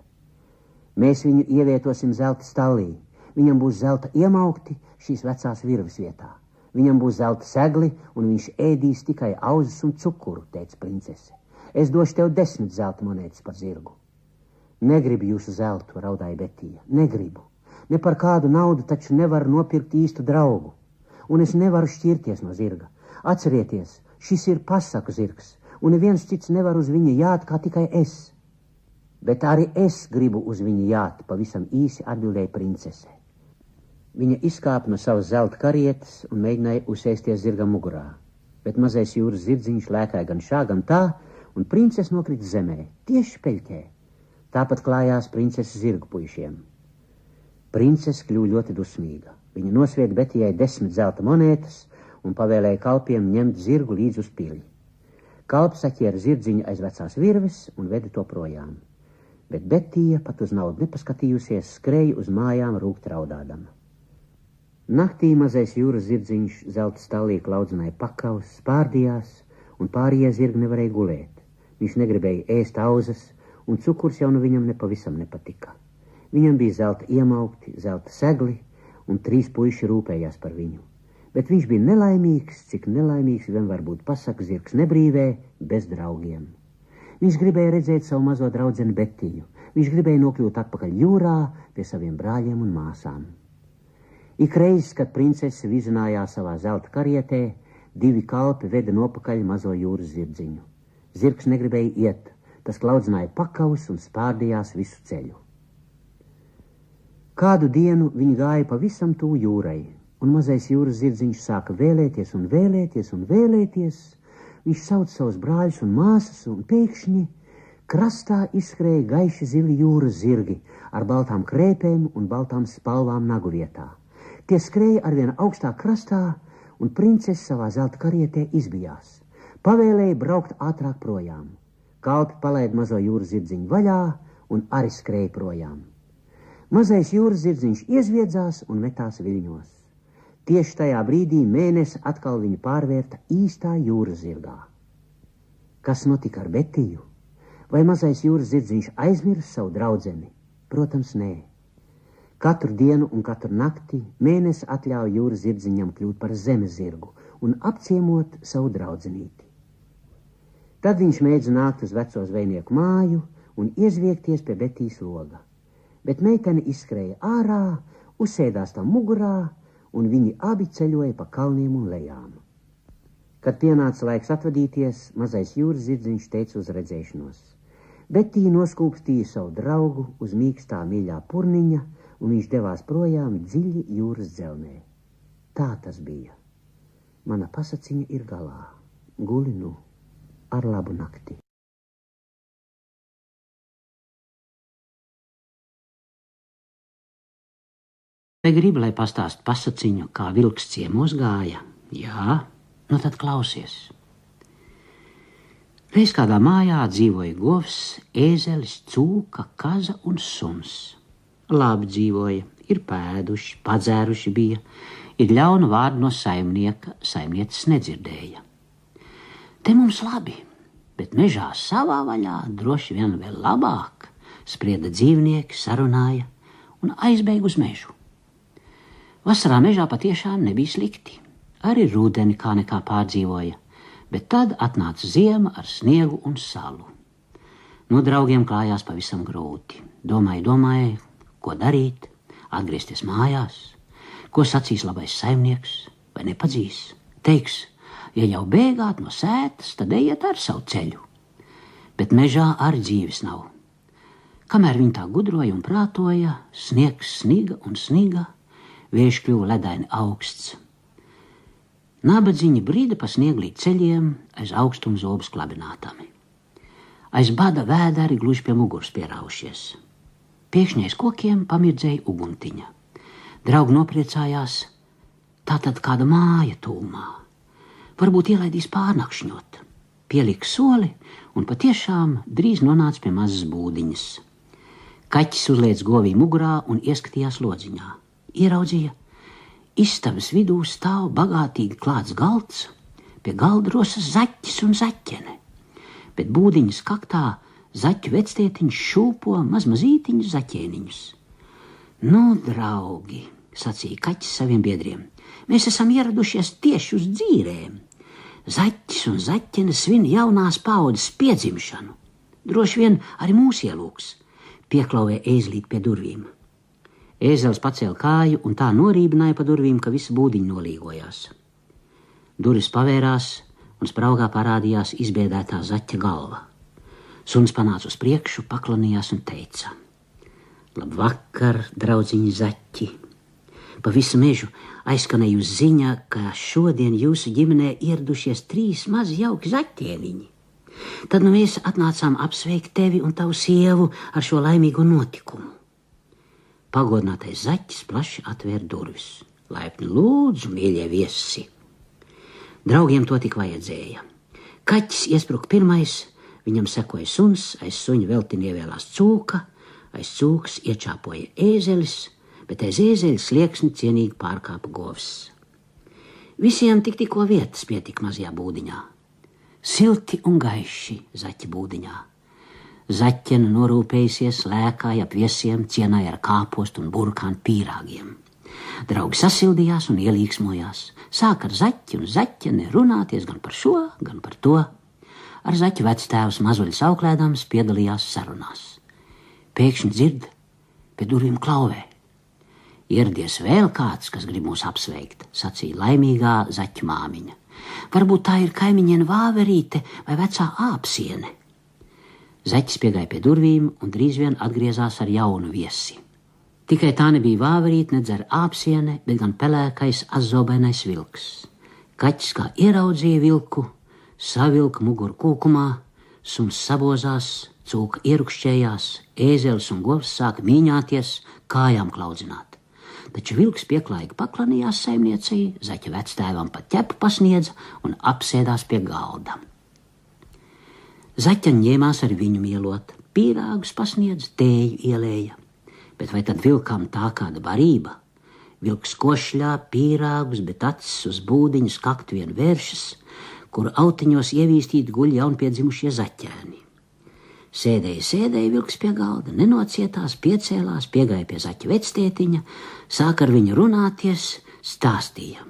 Mēs viņu ievietosim zelta stallī. Viņam būs zelta iemaukti šīs vecās virves vietā. Viņam būs zelta segli, un viņš ēdīs tikai auzas un cukuru, teica princese. Es došu tev desmit zelta monētas par zirgu. Negribu jūsu zeltu, raudāja Betija. Negribu. Ne par kādu naudu taču nevaru nopirkt īstu draugu. Un es nevaru šķirties no zirga. Atcerieties, šis ir pasaku zirgs, un neviens cits nevar uz viņa jāt kā tikai es. Bet arī es gribu uz viņa jāt, pavisam īsi atbildēja princese. Viņa izkāpa no savas zelta karietes un mēģināja uzsēsties zirgam mugurā. Bet mazais jūras zirdziņš lēkāja gan šā, gan tā, un princese nokrita zemē, tieši peļķē. Tāpat klājās princeses zirgu puišiem. Princese kļuva ļoti dusmīga. Viņa nosvieda Betijai desmit zelta monētas un pavēlēja kalpiem ņemt zirgu līdz uz pili. Kalps saķēra zirdziņu aiz vecās virves un veda to projām. Bet Betija pat uz naudu nepaskatījusies, skrēja uz mājām rūgt raudādama. Naktī mazais jūras zirdziņš zelta stallī klaudzināja pakavas, spārdījās, un pārējie zirgi nevarēja gulēt. Viņš negribēja ēst auzas, un cukurs jau nu viņam nepavisam nepatika. Viņam bija zelta iemaukti, zelta segli, un trīs puiši rūpējās par viņu. Bet viņš bija nelaimīgs, cik nelaimīgs vien var būt pasaka zirgs nebrīvē bez draugiem. Viņš gribēja redzēt savu mazo draudzeni Betiju. Viņš gribēja nokļūt atpakaļ jūrā pie saviem brāļiem un māsām. Ikreiz, kad princese vizinājās savā zelta karietē, divi kalpi veda nopakaļ mazo jūras zirdziņu. Zirgs negribēja iet, tas klaudzināja pakavus un spārdījās visu ceļu. Kādu dienu viņi gāja pavisam tuvu jūrai, un mazais jūras zirdziņš sāka vēlēties un vēlēties un vēlēties. Viņš sauca savus brāļus un māsas, un pēkšņi krastā izskrēja gaiši zili jūras zirgi ar baltām krēpēm un baltām spalvām nagu vietā. Tie skrēja arvien augstāk krastā, un princese savā zelta karietē izbijās. Pavēlēja braukt ātrāk projām. Kalpi palaid mazo jūras zirdziņu vaļā un arī skrēja projām. Mazais jūras zirdziņš iezviedzās un metās viļņos. Tieši tajā brīdī mēnesi atkal viņu pārvērta īstā jūras zirgā. Kas notika ar Betiju? Vai mazais jūras zirdziņš aizmirsa savu draudzeni? Protams, nē. Katru dienu un katru nakti mēnesi atļauj jūras zirdziņam kļūt par zemes zirgu un apciemot savu draudzenīti. Tad viņš mēdza nākt uz veco zvejnieku māju un iezviekties pie Betijas loga. Bet meitene izskrēja ārā, uzsēdās tam mugurā, un viņi abi ceļoja pa kalniem un lejām. Kad pienāca laiks atvadīties, mazais jūras zirdziņš teica uz redzēšanos. Betija noskūpstīja savu draugu uz mīkstā mīļā purniņa, un viņš devās projām dziļi jūras dzelnē. Tā tas bija. Mana pasaciņa ir galā. Guli nu, ar labu nakti. Vai gribi, lai pastāst pasaciņu, kā vilks ciemos gāja? Jā, nu tad klausies. Reiz kādā mājā dzīvoja govs, ēzelis, cūka, kaza un suns. Labi dzīvoja, ir pēduši, padzēruši bija, ir ļaunu vārdu no saimnieka, saimnieces nedzirdēja. Te mums labi, bet mežā savā vaļā droši vien vēl labāk, sprieda dzīvnieki, sarunāja un aizbēg uz mežu. Vasarā mežā patiešām nebija slikti. Arī rudeni kā nekā pārdzīvoja, bet tad atnāca ziema ar sniegu un salu. No draugiem klājās pavisam grūti. Domāju, domāju, ko darīt, atgriezties mājās, ko sacīs labais saimnieks, vai nepadzīs. Teiks, ja jau bēgāt no sētas, tad ejiet ar savu ceļu. Bet mežā arī dzīves nav. Kamēr viņi tā gudroja un prātoja, sniegs sniga un sniga, vējš kļuva ledaini augsts. Nabadziņi brīda pa snieglīt ceļiem aiz augstuma zobus klabinātami. Aiz bada vēdari gluži pie muguras pieraušies. Pēkšņi aiz kokiem pamirdzēja uguntiņa. Draugi nopriecājās, tātad kāda māja tūmā. Varbūt ielaidīs pārnakšņot. Pielika soli un patiešām drīz nonāca pie mazas būdiņas. Kaķis uzliec govī mugurā un ieskatījās lodziņā. Ieraudzīja, istabas vidū stāv bagātīgi klāts galds, pie galda rosas zaķis un zaķene, bet būdiņas kaktā zaķu vectietiņš šūpo mazmazītiņus zaķēniņus. Nu, draugi, sacīja kaķis saviem biedriem, mēs esam ieradušies tieši uz dzīrēm. Zaķis un zaķene svin jaunās paaudzes piedzimšanu. Droši vien arī mūs ielūks, pieklauvē ēzlīt pie durvīm. Ēzelis pacēla kāju un tā norībināja pa durvīm, ka visa būdiņa nolīgojās. Durvis pavērās un spraugā parādījās izbiedētā zaķa galva. Suns panāca uz priekšu, paklanījās un teica: Labvakar, draudziņi zaķi! Pa visu mežu aizskanējusi ziņa, ka šodien jūsu ģimenē ieradušies trīs mazi jauki zaķēniņi. Tad nu mēs atnācām apsveikt tevi un tavu sievu ar šo laimīgo notikumu. Pagodinātais zaķis plaši atvēra durvis. Laipni lūdzu, mīļie viesi! Draugiem to tik vajadzēja. Kaķis iespruka pirmais, viņam sekoja suns, aiz suņa veltini ievēlās cūka, aiz cūkas iečāpoja ēzelis, bet aiz ēzeļa slieksni cienīgi pārkāpa govs. Visiem tik tikko vietas pietika mazajā būdiņā. Silti un gaiši zaķi būdiņā. Zaķene norūpējusies, lēkāja ap viesiem, cienāja ar kāpostu un burkānu pīrāgiem. Draugi sasildījās un ielīksmojās. Sāk ar zaķi un zaķeni runāties gan par šo, gan par to. Ar zaķu vectēvs mazuļas auklēdams piedalījās sarunās. Pēkšņi dzird, pie durvīm klauvē. Ieradies vēl kāds, kas grib mūs apsveikt, sacīja laimīgā zaķu māmiņa. Varbūt tā ir kaimiņiene Vāverīte vai vecā āpsiene. Zaķis piegāja pie durvīm un drīz vien atgriezās ar jaunu viesi. Tikai tā nebija Vāverīte, nedz ar āpsiene, bet gan pelēkais azobainais vilks. Kaķis kā ieraudzīja vilku, savilka muguru kūkumā, suns sabozās, cūka ierukšķējās, ēzelis un govs sāka mīņāties, kājām klaudzināt. Taču vilks pieklājīgi paklanījās saimniecei, zaķa vectēvam pat ķepu pasniedza un apsēdās pie galda. Zaķaņ ņēmās ar viņu mielot, pīrāgus pasniedz, tēju ielēja. Bet vai tad vilkam tā kāda barība? Vilks košļā pīrāgus, bet acis uz būdiņas kaktu vien vēršas, kuru autiņos ievīstīt guļ jaunpiedzimušie zaķēni. Sēdēja, sēdēja vilks pie galda, nenocietās, piecēlās, piegāja pie zaķa vectētiņa, sāk ar viņu runāties, stāstīja.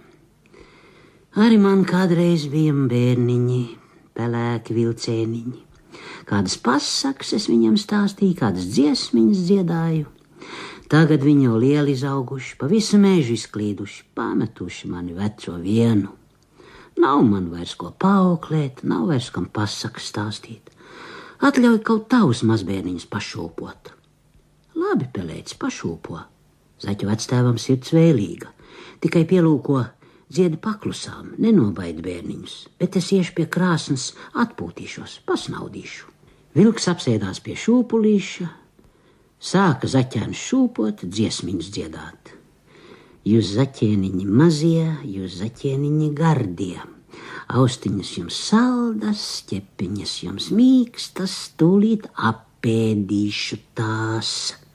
Arī man kādreiz bija bērniņi, pelēki vilcēniņi. Kādas pasakas es viņam stāstīju, kādas dziesmiņas dziedāju. Tagad viņi jau lieli izauguši, pa visu mēžu izklīduši, pametuši mani veco vienu. Nav man vairs ko paauklēt, nav vairs kam pasakas stāstīt. Atļauj kaut tavus mazbērniņus pašūpot. Labi, pelēcis, pašūpo. Zaķu vectēvam sirds vēlīga. Tikai pielūko, dziedi paklusām, nenobaid bērniņus, bet es iešu pie krāsnes, atpūtīšos, pasnaudīšu. Vilks apsēdās pie šūpulīša, sāka zaķēnu šūpot, dziesmiņus dziedāt. Jūs zaķēniņi mazie, jūs zaķēniņi gardie. Austiņas jums saldas, ķepiņas jums mīkstas, tūlīt apēdīšu tās.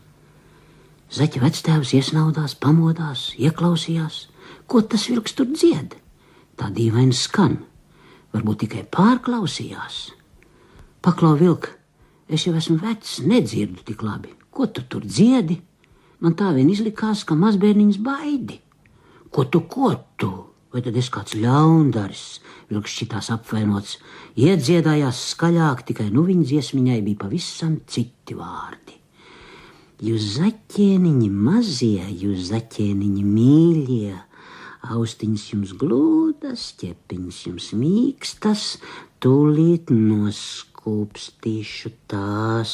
Zaķa vectēvs iesnaudās, pamodās, ieklausījās, ko tas vilks tur dzied. Tā dīvaini skan, varbūt tikai pārklausījās. Paklau vilk, es jau esmu vecs, nedzirdu tik labi. Ko tu tur dziedi? Man tā vien izlikās, ka mazbērniņas baidi. Ko tu, ko tu? Vai tad es kāds ļaundaris? Vilks šitās apvainots, iedziedājās skaļāk, tikai nu viņa dziesmiņai bija pavisam citi vārdi. Jūs zaķēniņi mazie, jūs zaķēniņi mīļie, austiņas jums glūdas, ķepiņas jums mīkstas, tūlīt noskūpstīšu tās.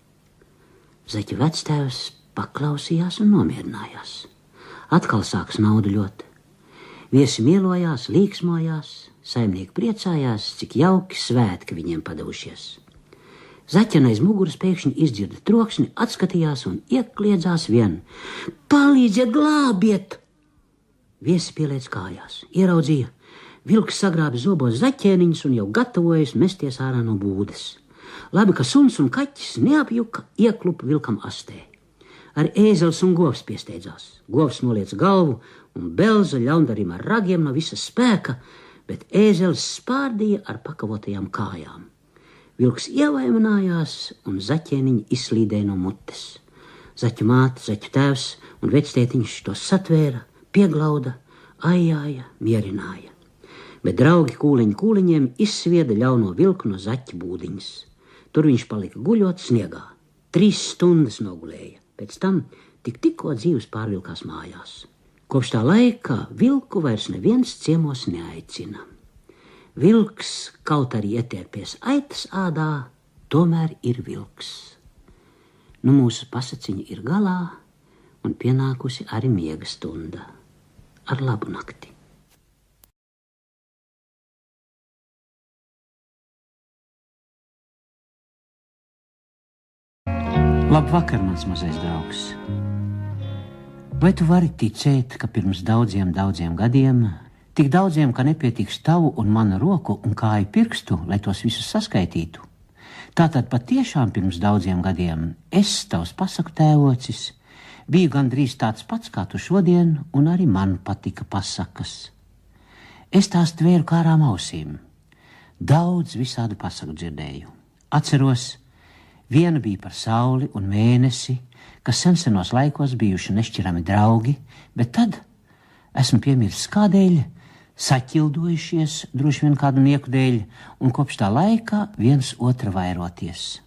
Zaķa vectēvs paklausījās un nomierinājās. Atkal sāks nauduļot. Viesi mielojās, līksmojās, saimnieki priecājās, cik jauki svētki viņiem padavušies. Zaķena aiz muguras pēkšņi izdzirda troksni, atskatījās un iekliedzās vien. Palīdziet, glābiet! Viesi pieliec kājās, ieraudzīja. Vilks sagrāba zobos zaķēniņus un jau gatavojas mesties ārā no būdes. Labi, ka suns un kaķis neapjuka, ieklupa vilkam astē. Arī ēzelis un govs piesteidzās. Govs noliec galvu un belza ļaundarim ar ragiem no visa spēka, bet ēzelis spārdīja ar pakavotajām kājām. Vilks ievaimanājās un zaķēniņi izslīdēja no mutes. Zaķu māte, zaķu tēvs un vectētiņš to satvēra, pieglauda, ajāja, mierināja. Bet draugi kūliņi kūliņiem izsvieda ļauno vilku no zaķa būdiņas. Tur viņš palika guļot sniegā. Trīs stundas nogulēja. Pēc tam tik tikko dzīves pārvilkās mājās. Kopš tā laika vilku vairs neviens ciemos neaicina. Vilks, kaut arī ietērpies aitas ādā, tomēr ir vilks. Nu mūsu pasaciņa ir galā un pienākusi arī miega stunda. Ar labu nakti. Labvakar, mans mazais draugs. Vai tu vari ticēt, ka pirms daudziem, daudziem gadiem, tik daudziem, ka nepietiks tavu un manu roku un kāju pirkstu, lai tos visus saskaitītu? Tātad patiešām pirms daudziem gadiem es, tavs pasaku tēvocis, biju gandrīz tāds pats kā tu šodien, un arī man patika pasakas. Es tās tvēru kārām ausīm. Daudz visādu pasaku dzirdēju. Atceros, Viena bija par sauli un mēnesi, kas sen senos laikos bijuši nešķirami draugi, bet tad esmu piemirsis kādēļ, saķildojušies, droši vien kādu nieku dēļ, un kopš tā laika viens otra vairoties.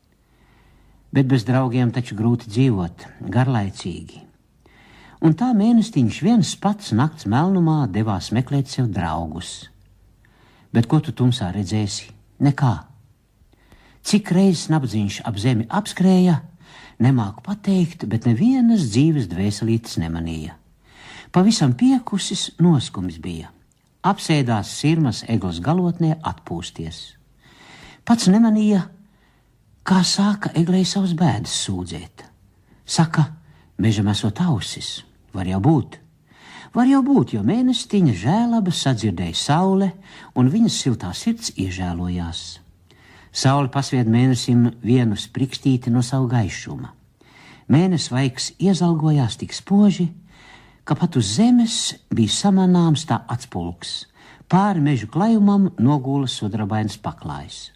Bet bez draugiem taču grūti dzīvot, garlaicīgi. Un tā mēnestiņš viens pats nakts melnumā devās meklēt sev draugus. Bet ko tu tumsā redzēsi? Nekā. Cik reizes nabadzīņš ap zemi apskrēja, nemāku pateikt, bet nevienas dzīves dvēselītes nemanīja. Pavisam piekusis noskums bija. Apsēdās sirmas eglas galotnē atpūsties. Pats nemanīja, kā sāka eglei savas bēdas sūdzēt. Saka, mežam esot ausis, var jau būt. Var jau būt, jo mēnestiņa žēlabas sadzirdēja saule, un viņas siltā sirds iežēlojās. Saule pasvied mēnesim vienu sprikstīti no savu gaišuma. Mēnes vaigs iezalgojās tik spoži, ka pat uz zemes bija samanāms tā atspulks. Pāri mežu klajumam nogula sudrabains paklājs.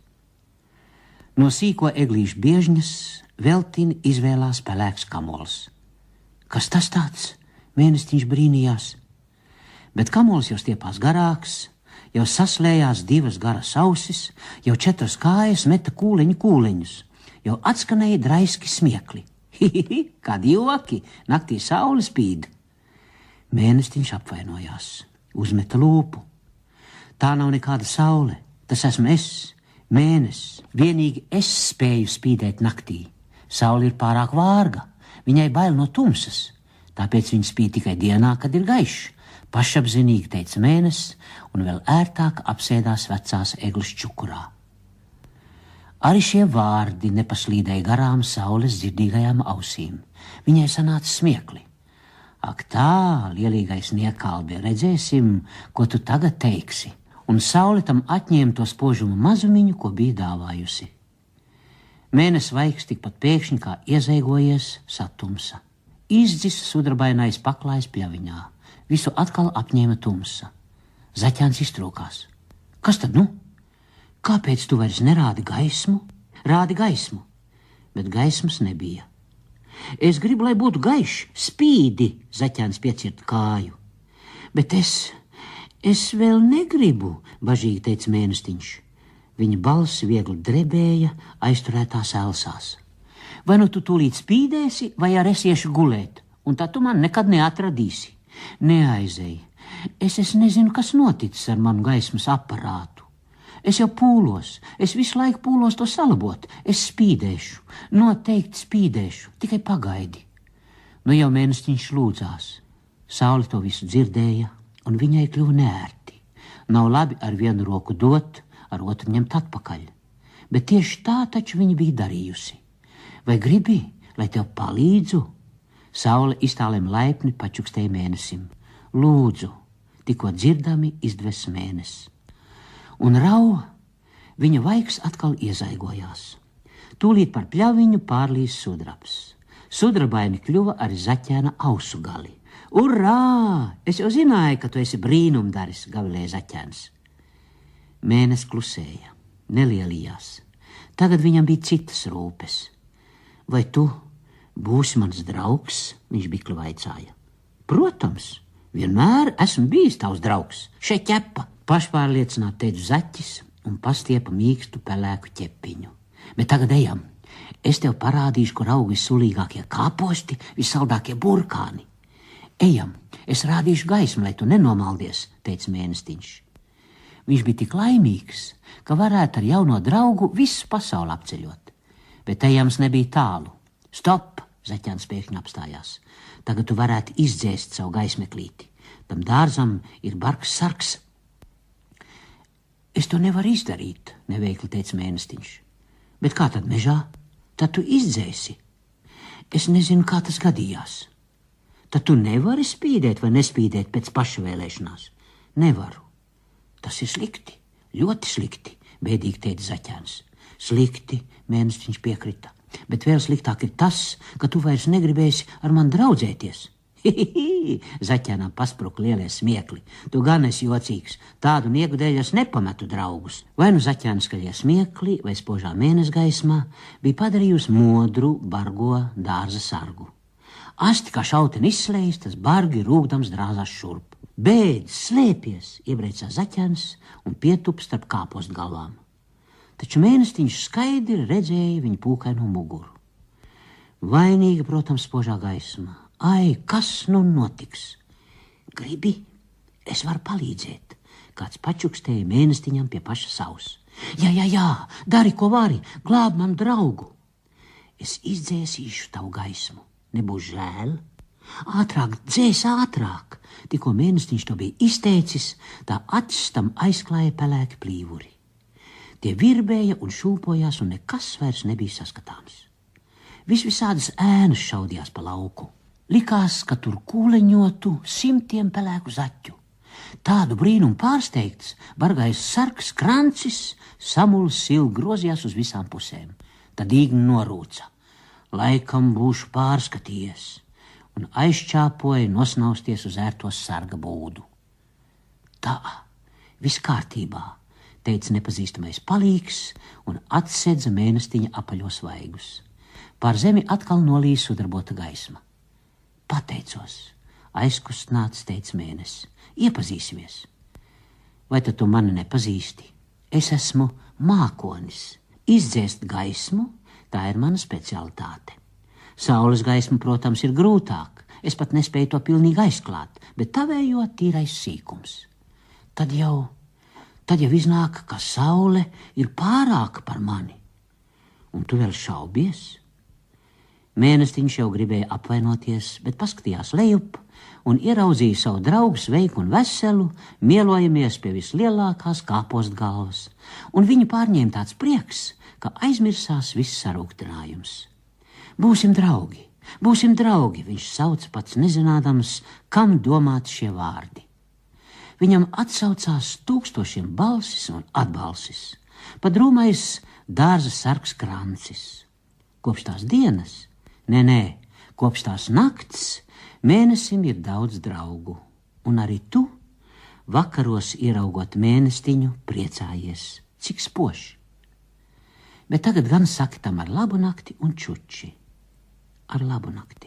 No sīko eglīšu biežņas veltini izvēlās pelēks kamols. Kas tas tāds? Mēnestiņš brīnījās. Bet kamols jau stiepās garāks, jau saslējās divas garas ausis, jau četras kājas meta kūleņu kūleņus, jau atskanēja draiski smiekli. Hihihi, kādi joki, naktī saule spīd. Mēnestiņš apvainojās, uzmeta lūpu. Tā nav nekāda saule, tas esmu es, mēnesis. Vienīgi es spēju spīdēt naktī. Saule ir pārāk vārga, viņai bail no tumsas, tāpēc viņa spīd tikai dienā, kad ir gaišs. Pašapzinīgi teica mēnesis, un vēl ērtāk apsēdās vecās eglis čukurā. Arī šie vārdi nepaslīdēja garām saules dzirdīgajām ausīm. Viņai sanāca smiekli. Ak tā, lielīgais niekalbi, redzēsim, ko tu tagad teiksi. Un saule tam atņēma to spožumu mazumiņu, ko bija dāvājusi. Mēnesis vaigs tikpat pēkšņi kā iezaigojies satumsa. Izdzisa sudrabainais paklājs pļaviņā. Visu atkal apņēma tumsa. Zaķēns iztrūkās. Kas tad nu? Kāpēc tu vairs nerādi gaismu? Rādi gaismu. Bet gaismas nebija. Es gribu, lai būtu gaišs, spīdi, Zaķēns piecirta kāju. Bet es, es vēl negribu, bažīgi teica mēnestiņš. Viņa balss viegli drebēja aizturētās elsās. Vai nu tu tūlīt spīdēsi, vai ar es iešu gulēt, un tā tu man nekad neatradīsi. Neaizēji. Es, es nezinu, kas noticis ar manu gaismas aparātu. Es jau pūlos, es visu laiku pūlos to salabot. Es spīdēšu, noteikti spīdēšu, tikai pagaidi. Nu jau mēnestiņš lūdzās. Saule to visu dzirdēja, un viņai kļuva neērti. Nav labi ar vienu roku dot, ar otru ņemt atpakaļ. Bet tieši tā taču viņa bija darījusi. Vai gribi, lai tev palīdzu? Saule iztālēm laipni pačukstēja mēnesim. Lūdzu, tikko dzirdami izdves mēnesis. Un rauva, viņa vaigs atkal iezaigojās. Tūlīt par pļaviņu pārlīs sudrabs. Sudrabaini kļuva arī Zaķēna ausu gali. Urā! Es jau zināju, ka tu esi brīnumdaris, gavilēja Zaķēns. Mēnesis klusēja, nelielījās. Tagad viņam bija citas rūpes. Vai tu būsi mans draugs? Viņš bikli vaicāja. Protams, vienmēr esmu bijis tavs draugs. Šeit ķepa, pašpārliecināt teicu Zaķis un pastiepa mīkstu pelēku ķepiņu. Bet tagad ejam. Es tev parādīšu, kur aug vissulīgākie kāposti, vissaldākie burkāni. Ejam, es rādīšu gaismu, lai tu nenomaldies, teica mēnestiņš. Viņš bija tik laimīgs, ka varētu ar jauno draugu visu pasauli apceļot. Bet ejams nebija tālu. Stop, Zaķēns pēkšņi apstājās. Tagad tu varētu izdzēst savu gaismeklīti. Tam dārzam ir bargs sargs. Es to nevaru izdarīt, neveikli teica mēnestiņš. Bet kā tad mežā? Tad tu izdzēsi. Es nezinu, kā tas gadījās. Tad tu nevari spīdēt vai nespīdēt pēc pašavēlēšanās. Nevaru. Tas ir slikti, ļoti slikti, bēdīgi teica Zaķēns. Slikti, mēnestiņš piekrita, bet vēl sliktāk ir tas, ka tu vairs negribēsi ar mani draudzēties. Hihihi, Zaķēnam paspruk lielie smiekli. Tu gan esi jocīgs, tādu nieku dēļ es nepametu draugus. Vai nu Zaķēna skaļie smiekli, vai spožā mēness gaismā bija padarījusi modru, bargo dārza sargu. Asti kā šauteni izslējis, tas bargi rūgdams drāzās šurp. Bēdz, slēpies, iebrēcā Zaķēns un pietup starp kāpostu galvām. Taču mēnestiņš skaidri redzēja viņu pūkaino muguru. Vainīga, protams, spožā gaisma. Ai, kas nu notiks? Gribi? Es varu palīdzēt. Kāds pačukstēja mēnestiņam pie paša savs. Jā, jā, jā, dari, ko vari, glāb man draugu. Es izdzēsīšu tavu gaismu. Nebūs žēl? Ātrāk, dzēs ātrāk. Tikko mēnestiņš to bija izteicis, tā acis tam aizklāja pelēki plīvuri. Tie virbēja un šūpojās, un nekas vairs nebija saskatāms. Vis visādas ēnas šaudījās pa lauku. Likās, ka tur kūleņotu simtiem pelēku zaķu. Tādu brīnumu pārsteigts, bargais sargs krancis samuls silgi grozījās uz visām pusēm. Tad īgni norūca. Laikam būšu pārskatījies, un aizčāpoja nosnausties uz ērtos sarga būdu. Tā, viss kārtībā, teica nepazīstamais palīgs un atsedza mēnestiņa apaļos vaigus. Pār zemi atkal nolīja sudarbota gaisma. Pateicos, aizkustināts, teica mēnesis. Iepazīsimies. Vai tad tu mani nepazīsti? Es esmu mākonis. Izdzēst gaismu, tā ir mana specialitāte. Saules gaisma, protams, ir grūtāk. Es pat nespēju to pilnīgi aizklāt, bet tavējo tīrais sīkums. Tad jau, tad jau iznāk, ka saule ir pārāka par mani. Un tu vēl šaubies? Mēnestiņš jau gribēja apvainoties, bet paskatījās lejup un ieraudzīja savu draugu sveiku un veselu, mielojamies pie vislielākās kāpostu galvas, un viņu pārņēma tāds prieks, ka aizmirsās viss sarūktinājums. Būsim draugi, būsim draugi, viņš sauca pats nezinādams, kam domāt šie vārdi. Viņam atsaucās tūkstošiem balsis un atbalsis, pa drūmais dārza sargs krancis. Kopš tās dienas, nē, nē, kopš tās nakts, mēnesim ir daudz draugu, un arī tu, vakaros ieraugot mēnestiņu, priecājies, cik spoši. Bet tagad gan saki tam ar labu nakti un čuči. Ar labu nakti.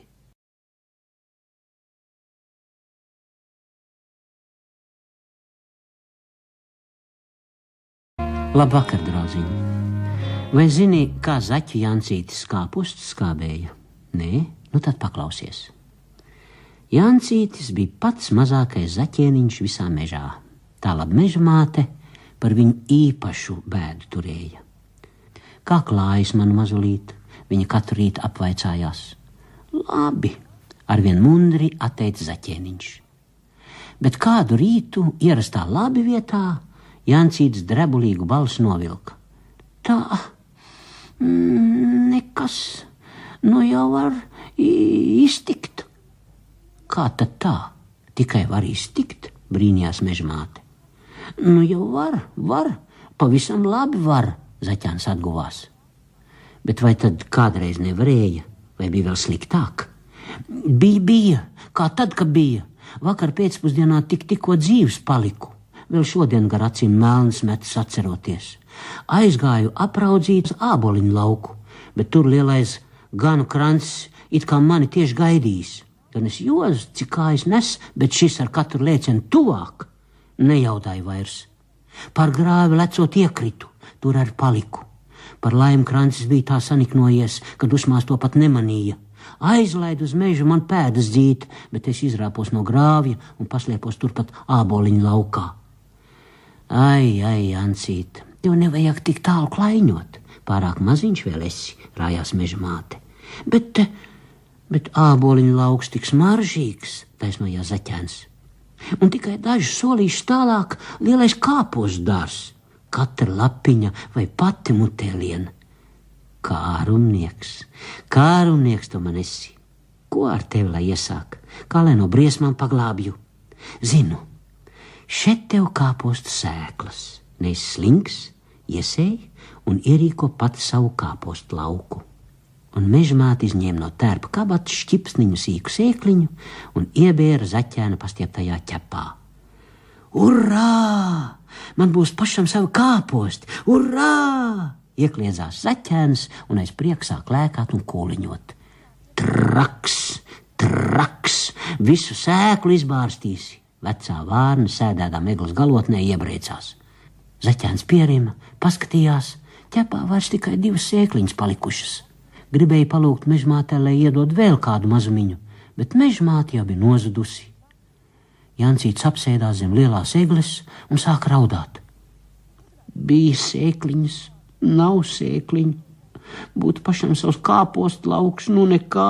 Labvakar, draudziņi. Vai zini, kā zaķu Jancītis kāpustus skābēja? Nē, nu tad paklausies. Jancītis bija pats mazākais zaķieniņš visā mežā. Tā laba meža māte par viņu īpašu bēdu turēja. Kā klājas manu mazulīt, viņa katru rītu apvaicājās. Labi, arvien mundri atteica zaķieniņš. Bet kādu rītu ierastā labi vietā Jancītis drebulīgu balsi novilka. Tā, mm, nekas, nu jau var iztikt. Kā tad tā? Tikai var iztikt, brīnījās meža māte. Nu jau var, var, pavisam labi var, zaķēns atguvās. Bet vai tad kādreiz nevarēja, vai bija vēl sliktāk? Bija, bija, kā tad, kad bija. Vakar pēcpusdienā tik tikko dzīves paliku. Vēl šodien gar acīm melnas metas atceroties. Aizgāju apraudzīt āboliņu lauku, bet tur lielais ganu krants it kā mani tieši gaidījis. Gan es jozu, cik kājas nes, bet šis ar katru lēcienu tuvāk. Nejaudāju vairs. Par grāvi lecot iekritu, tur ar paliku. Par laimi krancis bija tā saniknojies, ka dusmās to pat nemanīja. Aizlaid uz mežu man pēdas dzīt, bet es izrāpos no grāvja un pasliepos turpat āboliņu laukā. Ai, ai, Jancīt, tev nevajag tik tālu klaiņot. Pārāk maziņš vēl esi, rājās meža māte. Bet, bet āboliņu lauks tik smaržīgs, taisnojās zaķēns. Un tikai dažus solīšus tālāk lielais kāpostu dārs. Katra lapiņa vai pati mutēliena. Kārumnieks, kārumnieks tu man esi. Ko ar tevi lai iesāk? Kā lai no briesmām paglābju? Zinu, šeit tev kāpostu sēklas. Nes slings, iesēj un ierīko pati savu kāpostu lauku. un mežmāte izņēma no tērpa kabata šķipsniņu sīku sēkliņu un iebēra zaķēna pastieptajā ķepā. Urrā! Man būs pašam savu kāposti! Urrā! Iekliedzās zaķēns un aiz prieka sāk lēkāt un kūliņot. Traks, traks, visu sēklu izbārstīsi. Vecā vārna sēdētā meglas galotnē iebrēcās. Zaķēns pierima, paskatījās, ķepā vairs tikai divas sēkliņas palikušas. Gribēja palūgt mežmātē, lai iedod vēl kādu mazumiņu, bet mežmāte jau bija nozudusi. Jancīts apsēdās zem lielās egles un sāka raudāt. Bija sēkliņas, nav sēkliņu, būtu pašam savs kāpostu lauks, nu nekā.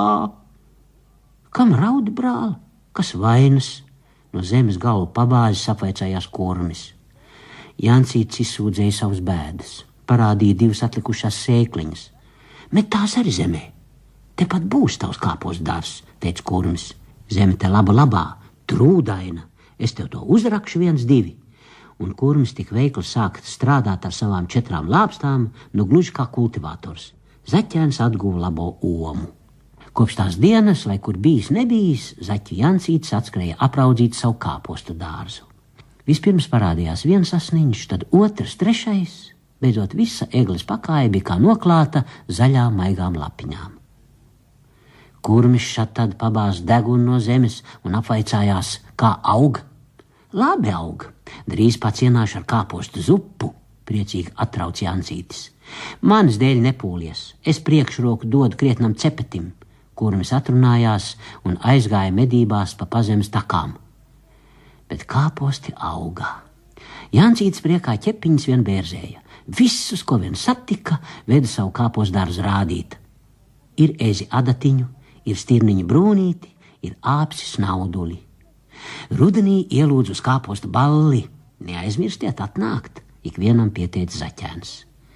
Kam raudi, brāl? Kas vainas? No zemes galvu pabāzes apvaicājās Kurmis. Jancīts izsūdzēja savus bēdas, parādīja divas atlikušās sēkliņas. Bet tās arī zemē. Tepat būs tavs kāpostu dārs, teica Kurmis. Zeme te laba labā, trūdaina. Es tev to uzrakšu viens, divi. Un Kurmis tik veikli sāka strādāt ar savām četrām lāpstām, nu gluži kā kultivators. Zaķēns atguva labo omu. Kopš tās dienas, lai kur bijis nebijis, zaķu Jancītis atskrēja apraudzīt savu kāpostu dārzu. Vispirms parādījās viens asniņš, tad otrs, trešais. Beidzot visa egles pakāja bija kā noklāta zaļām maigām lapiņām. Kurmis šad tad pabāz degunu no zemes un apvaicājās, kā aug. Labi aug, drīz pats ienāšu ar kāpostu zupu, priecīgi atrauc Jancītis. Manis dēļ nepūlies, es priekšroku dodu krietnam cepetim. Kurmis atrunājās un aizgāja medībās pa pazemes takām. Bet kāposti auga. Jancītis priekā ķepiņas vien bērzēja. Visus, ko vien satika, veda savu kāpostu dārzu rādīt. Ir ezi adatiņu, ir stirniņi brūnīti, ir āpsi snauduli. Rudenī ielūdzu uz kāpostu balli, neaizmirstiet atnākt, ikvienam pieteica zaķēns.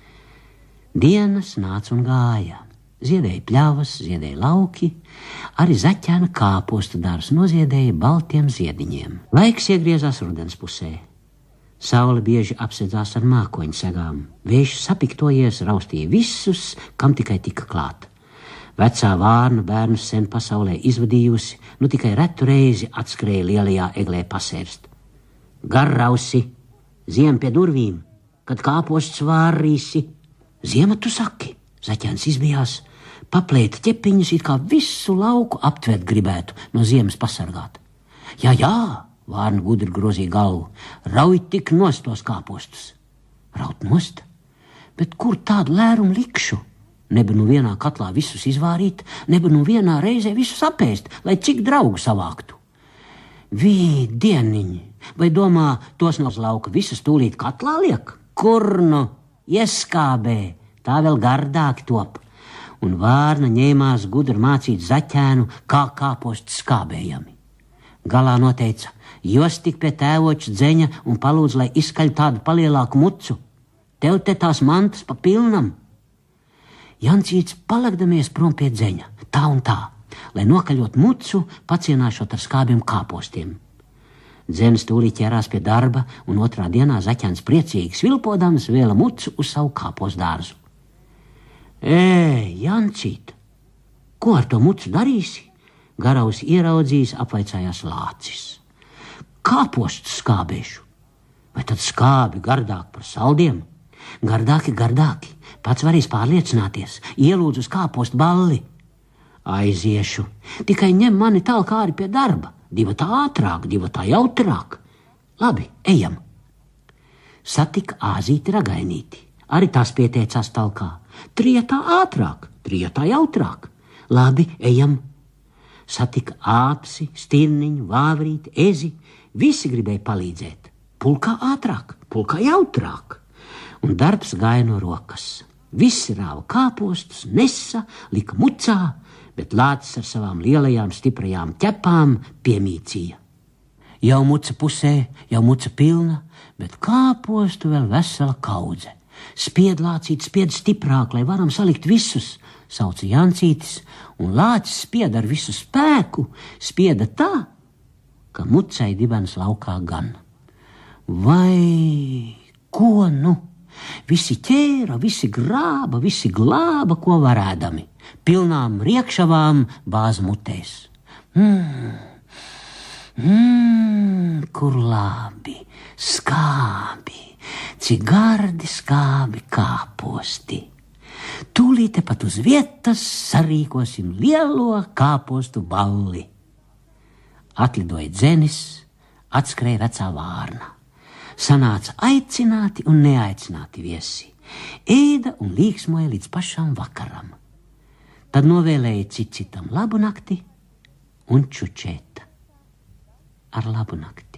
Dienas nāca un gāja, ziedēja pļavas, ziedēja lauki, arī zaķēna kāpostu dārs noziedēja baltiem ziediņiem. Laiks iegriezās rudens pusē. Saule bieži apsedzās ar mākoņu segām. Vējš sapiktojies, raustīja visus, kam tikai tika klāt. Vecā vārna bērnus sen pasaulē izvadījusi, nu tikai retu reizi atskrēja lielajā eglē pasērst. Garrausi, ziem pie durvīm, kad kāposts vārīsi. Ziema tu saki, zaķēns izbijās, paplēta ķepiņus, it kā visu lauku aptvert gribētu, no ziemas pasargāt. Jā, jā! Vārna gudri grozīja galvu. Rauj tik nost tos kāpostus. Raut nost? Bet kur tādu lērumu likšu? Neba nu vienā katlā visus izvārīt, neba nu vienā reizē visus apēst, lai cik draugu savāktu. Vī, dieniņi, vai domā, tos no lauka visus tūlīt katlā liek? Kur nu? Ieskābē, tā vēl gardāki top. Un Vārna ņēmās gudri mācīt zaķēnu, kā kāpostu skābējami. Galā noteica, jos tik pie tēvoča dzeņa un palūdz, lai izskaļ tādu palielāku mucu. Tev te tās mantas pa pilnam. Jancīts palikdamies prom pie dzeņa, tā un tā, lai nokaļot mucu, pacienāšot ar skābiem kāpostiem. Dzenis tūlīt ķērās pie darba, un otrā dienā zaķēns priecīgi svilpodams vēla mucu uz savu kāpostu dārzu. Ē, Jancīt, ko ar to mucu darīsi? Garaus ieraudzījis, apvaicājās lācis. Kāpostu skābēšu. Vai tad skābi gardāk par saldiem? Gardāki, gardāki. Pats varīs pārliecināties. Ielūdzu uz kāpostu balli. Aiziešu. Tikai ņem mani tālāk arī pie darba. Diva tā ātrāk, diva tā jautrāk. Labi, ejam. Satika āzīti ragainīti. Arī tās pieteicās talkā. Trietā ātrāk, trietā jautrāk. Labi, ejam. Satika āpsi, stirniņu, vāvrīti, ezi. Visi gribēja palīdzēt. Pulkā ātrāk, pulkā jautrāk. Un darbs gāja no rokas. Visi rāva kāpostus, nesa, lika mucā, bet lācis ar savām lielajām stiprajām ķepām piemīcīja. Jau muca pusē, jau muca pilna, bet kāpostu vēl vesela kaudze. Spied lācīt, spied stiprāk, lai varam salikt visus, sauca Jancītis, un lācis spied ar visu spēku, spieda tā, ka mucai dibens laukā gan. Vai, ko nu? Visi ķēra, visi grāba, visi glāba, ko varēdami. Pilnām riekšavām bāz mutēs. Mmm, mmm, kur labi, skābi, cik gardi skābi kāposti. Tūlīte pat uz vietas sarīkosim lielo kāpostu balli. Atlidoja dzenis, atskrēja vecā vārna. Sanāca aicināti un neaicināti viesi. Ēda un līksmoja līdz pašam vakaram. Tad novēlēja cit citam labu nakti un čučēta ar labu nakti.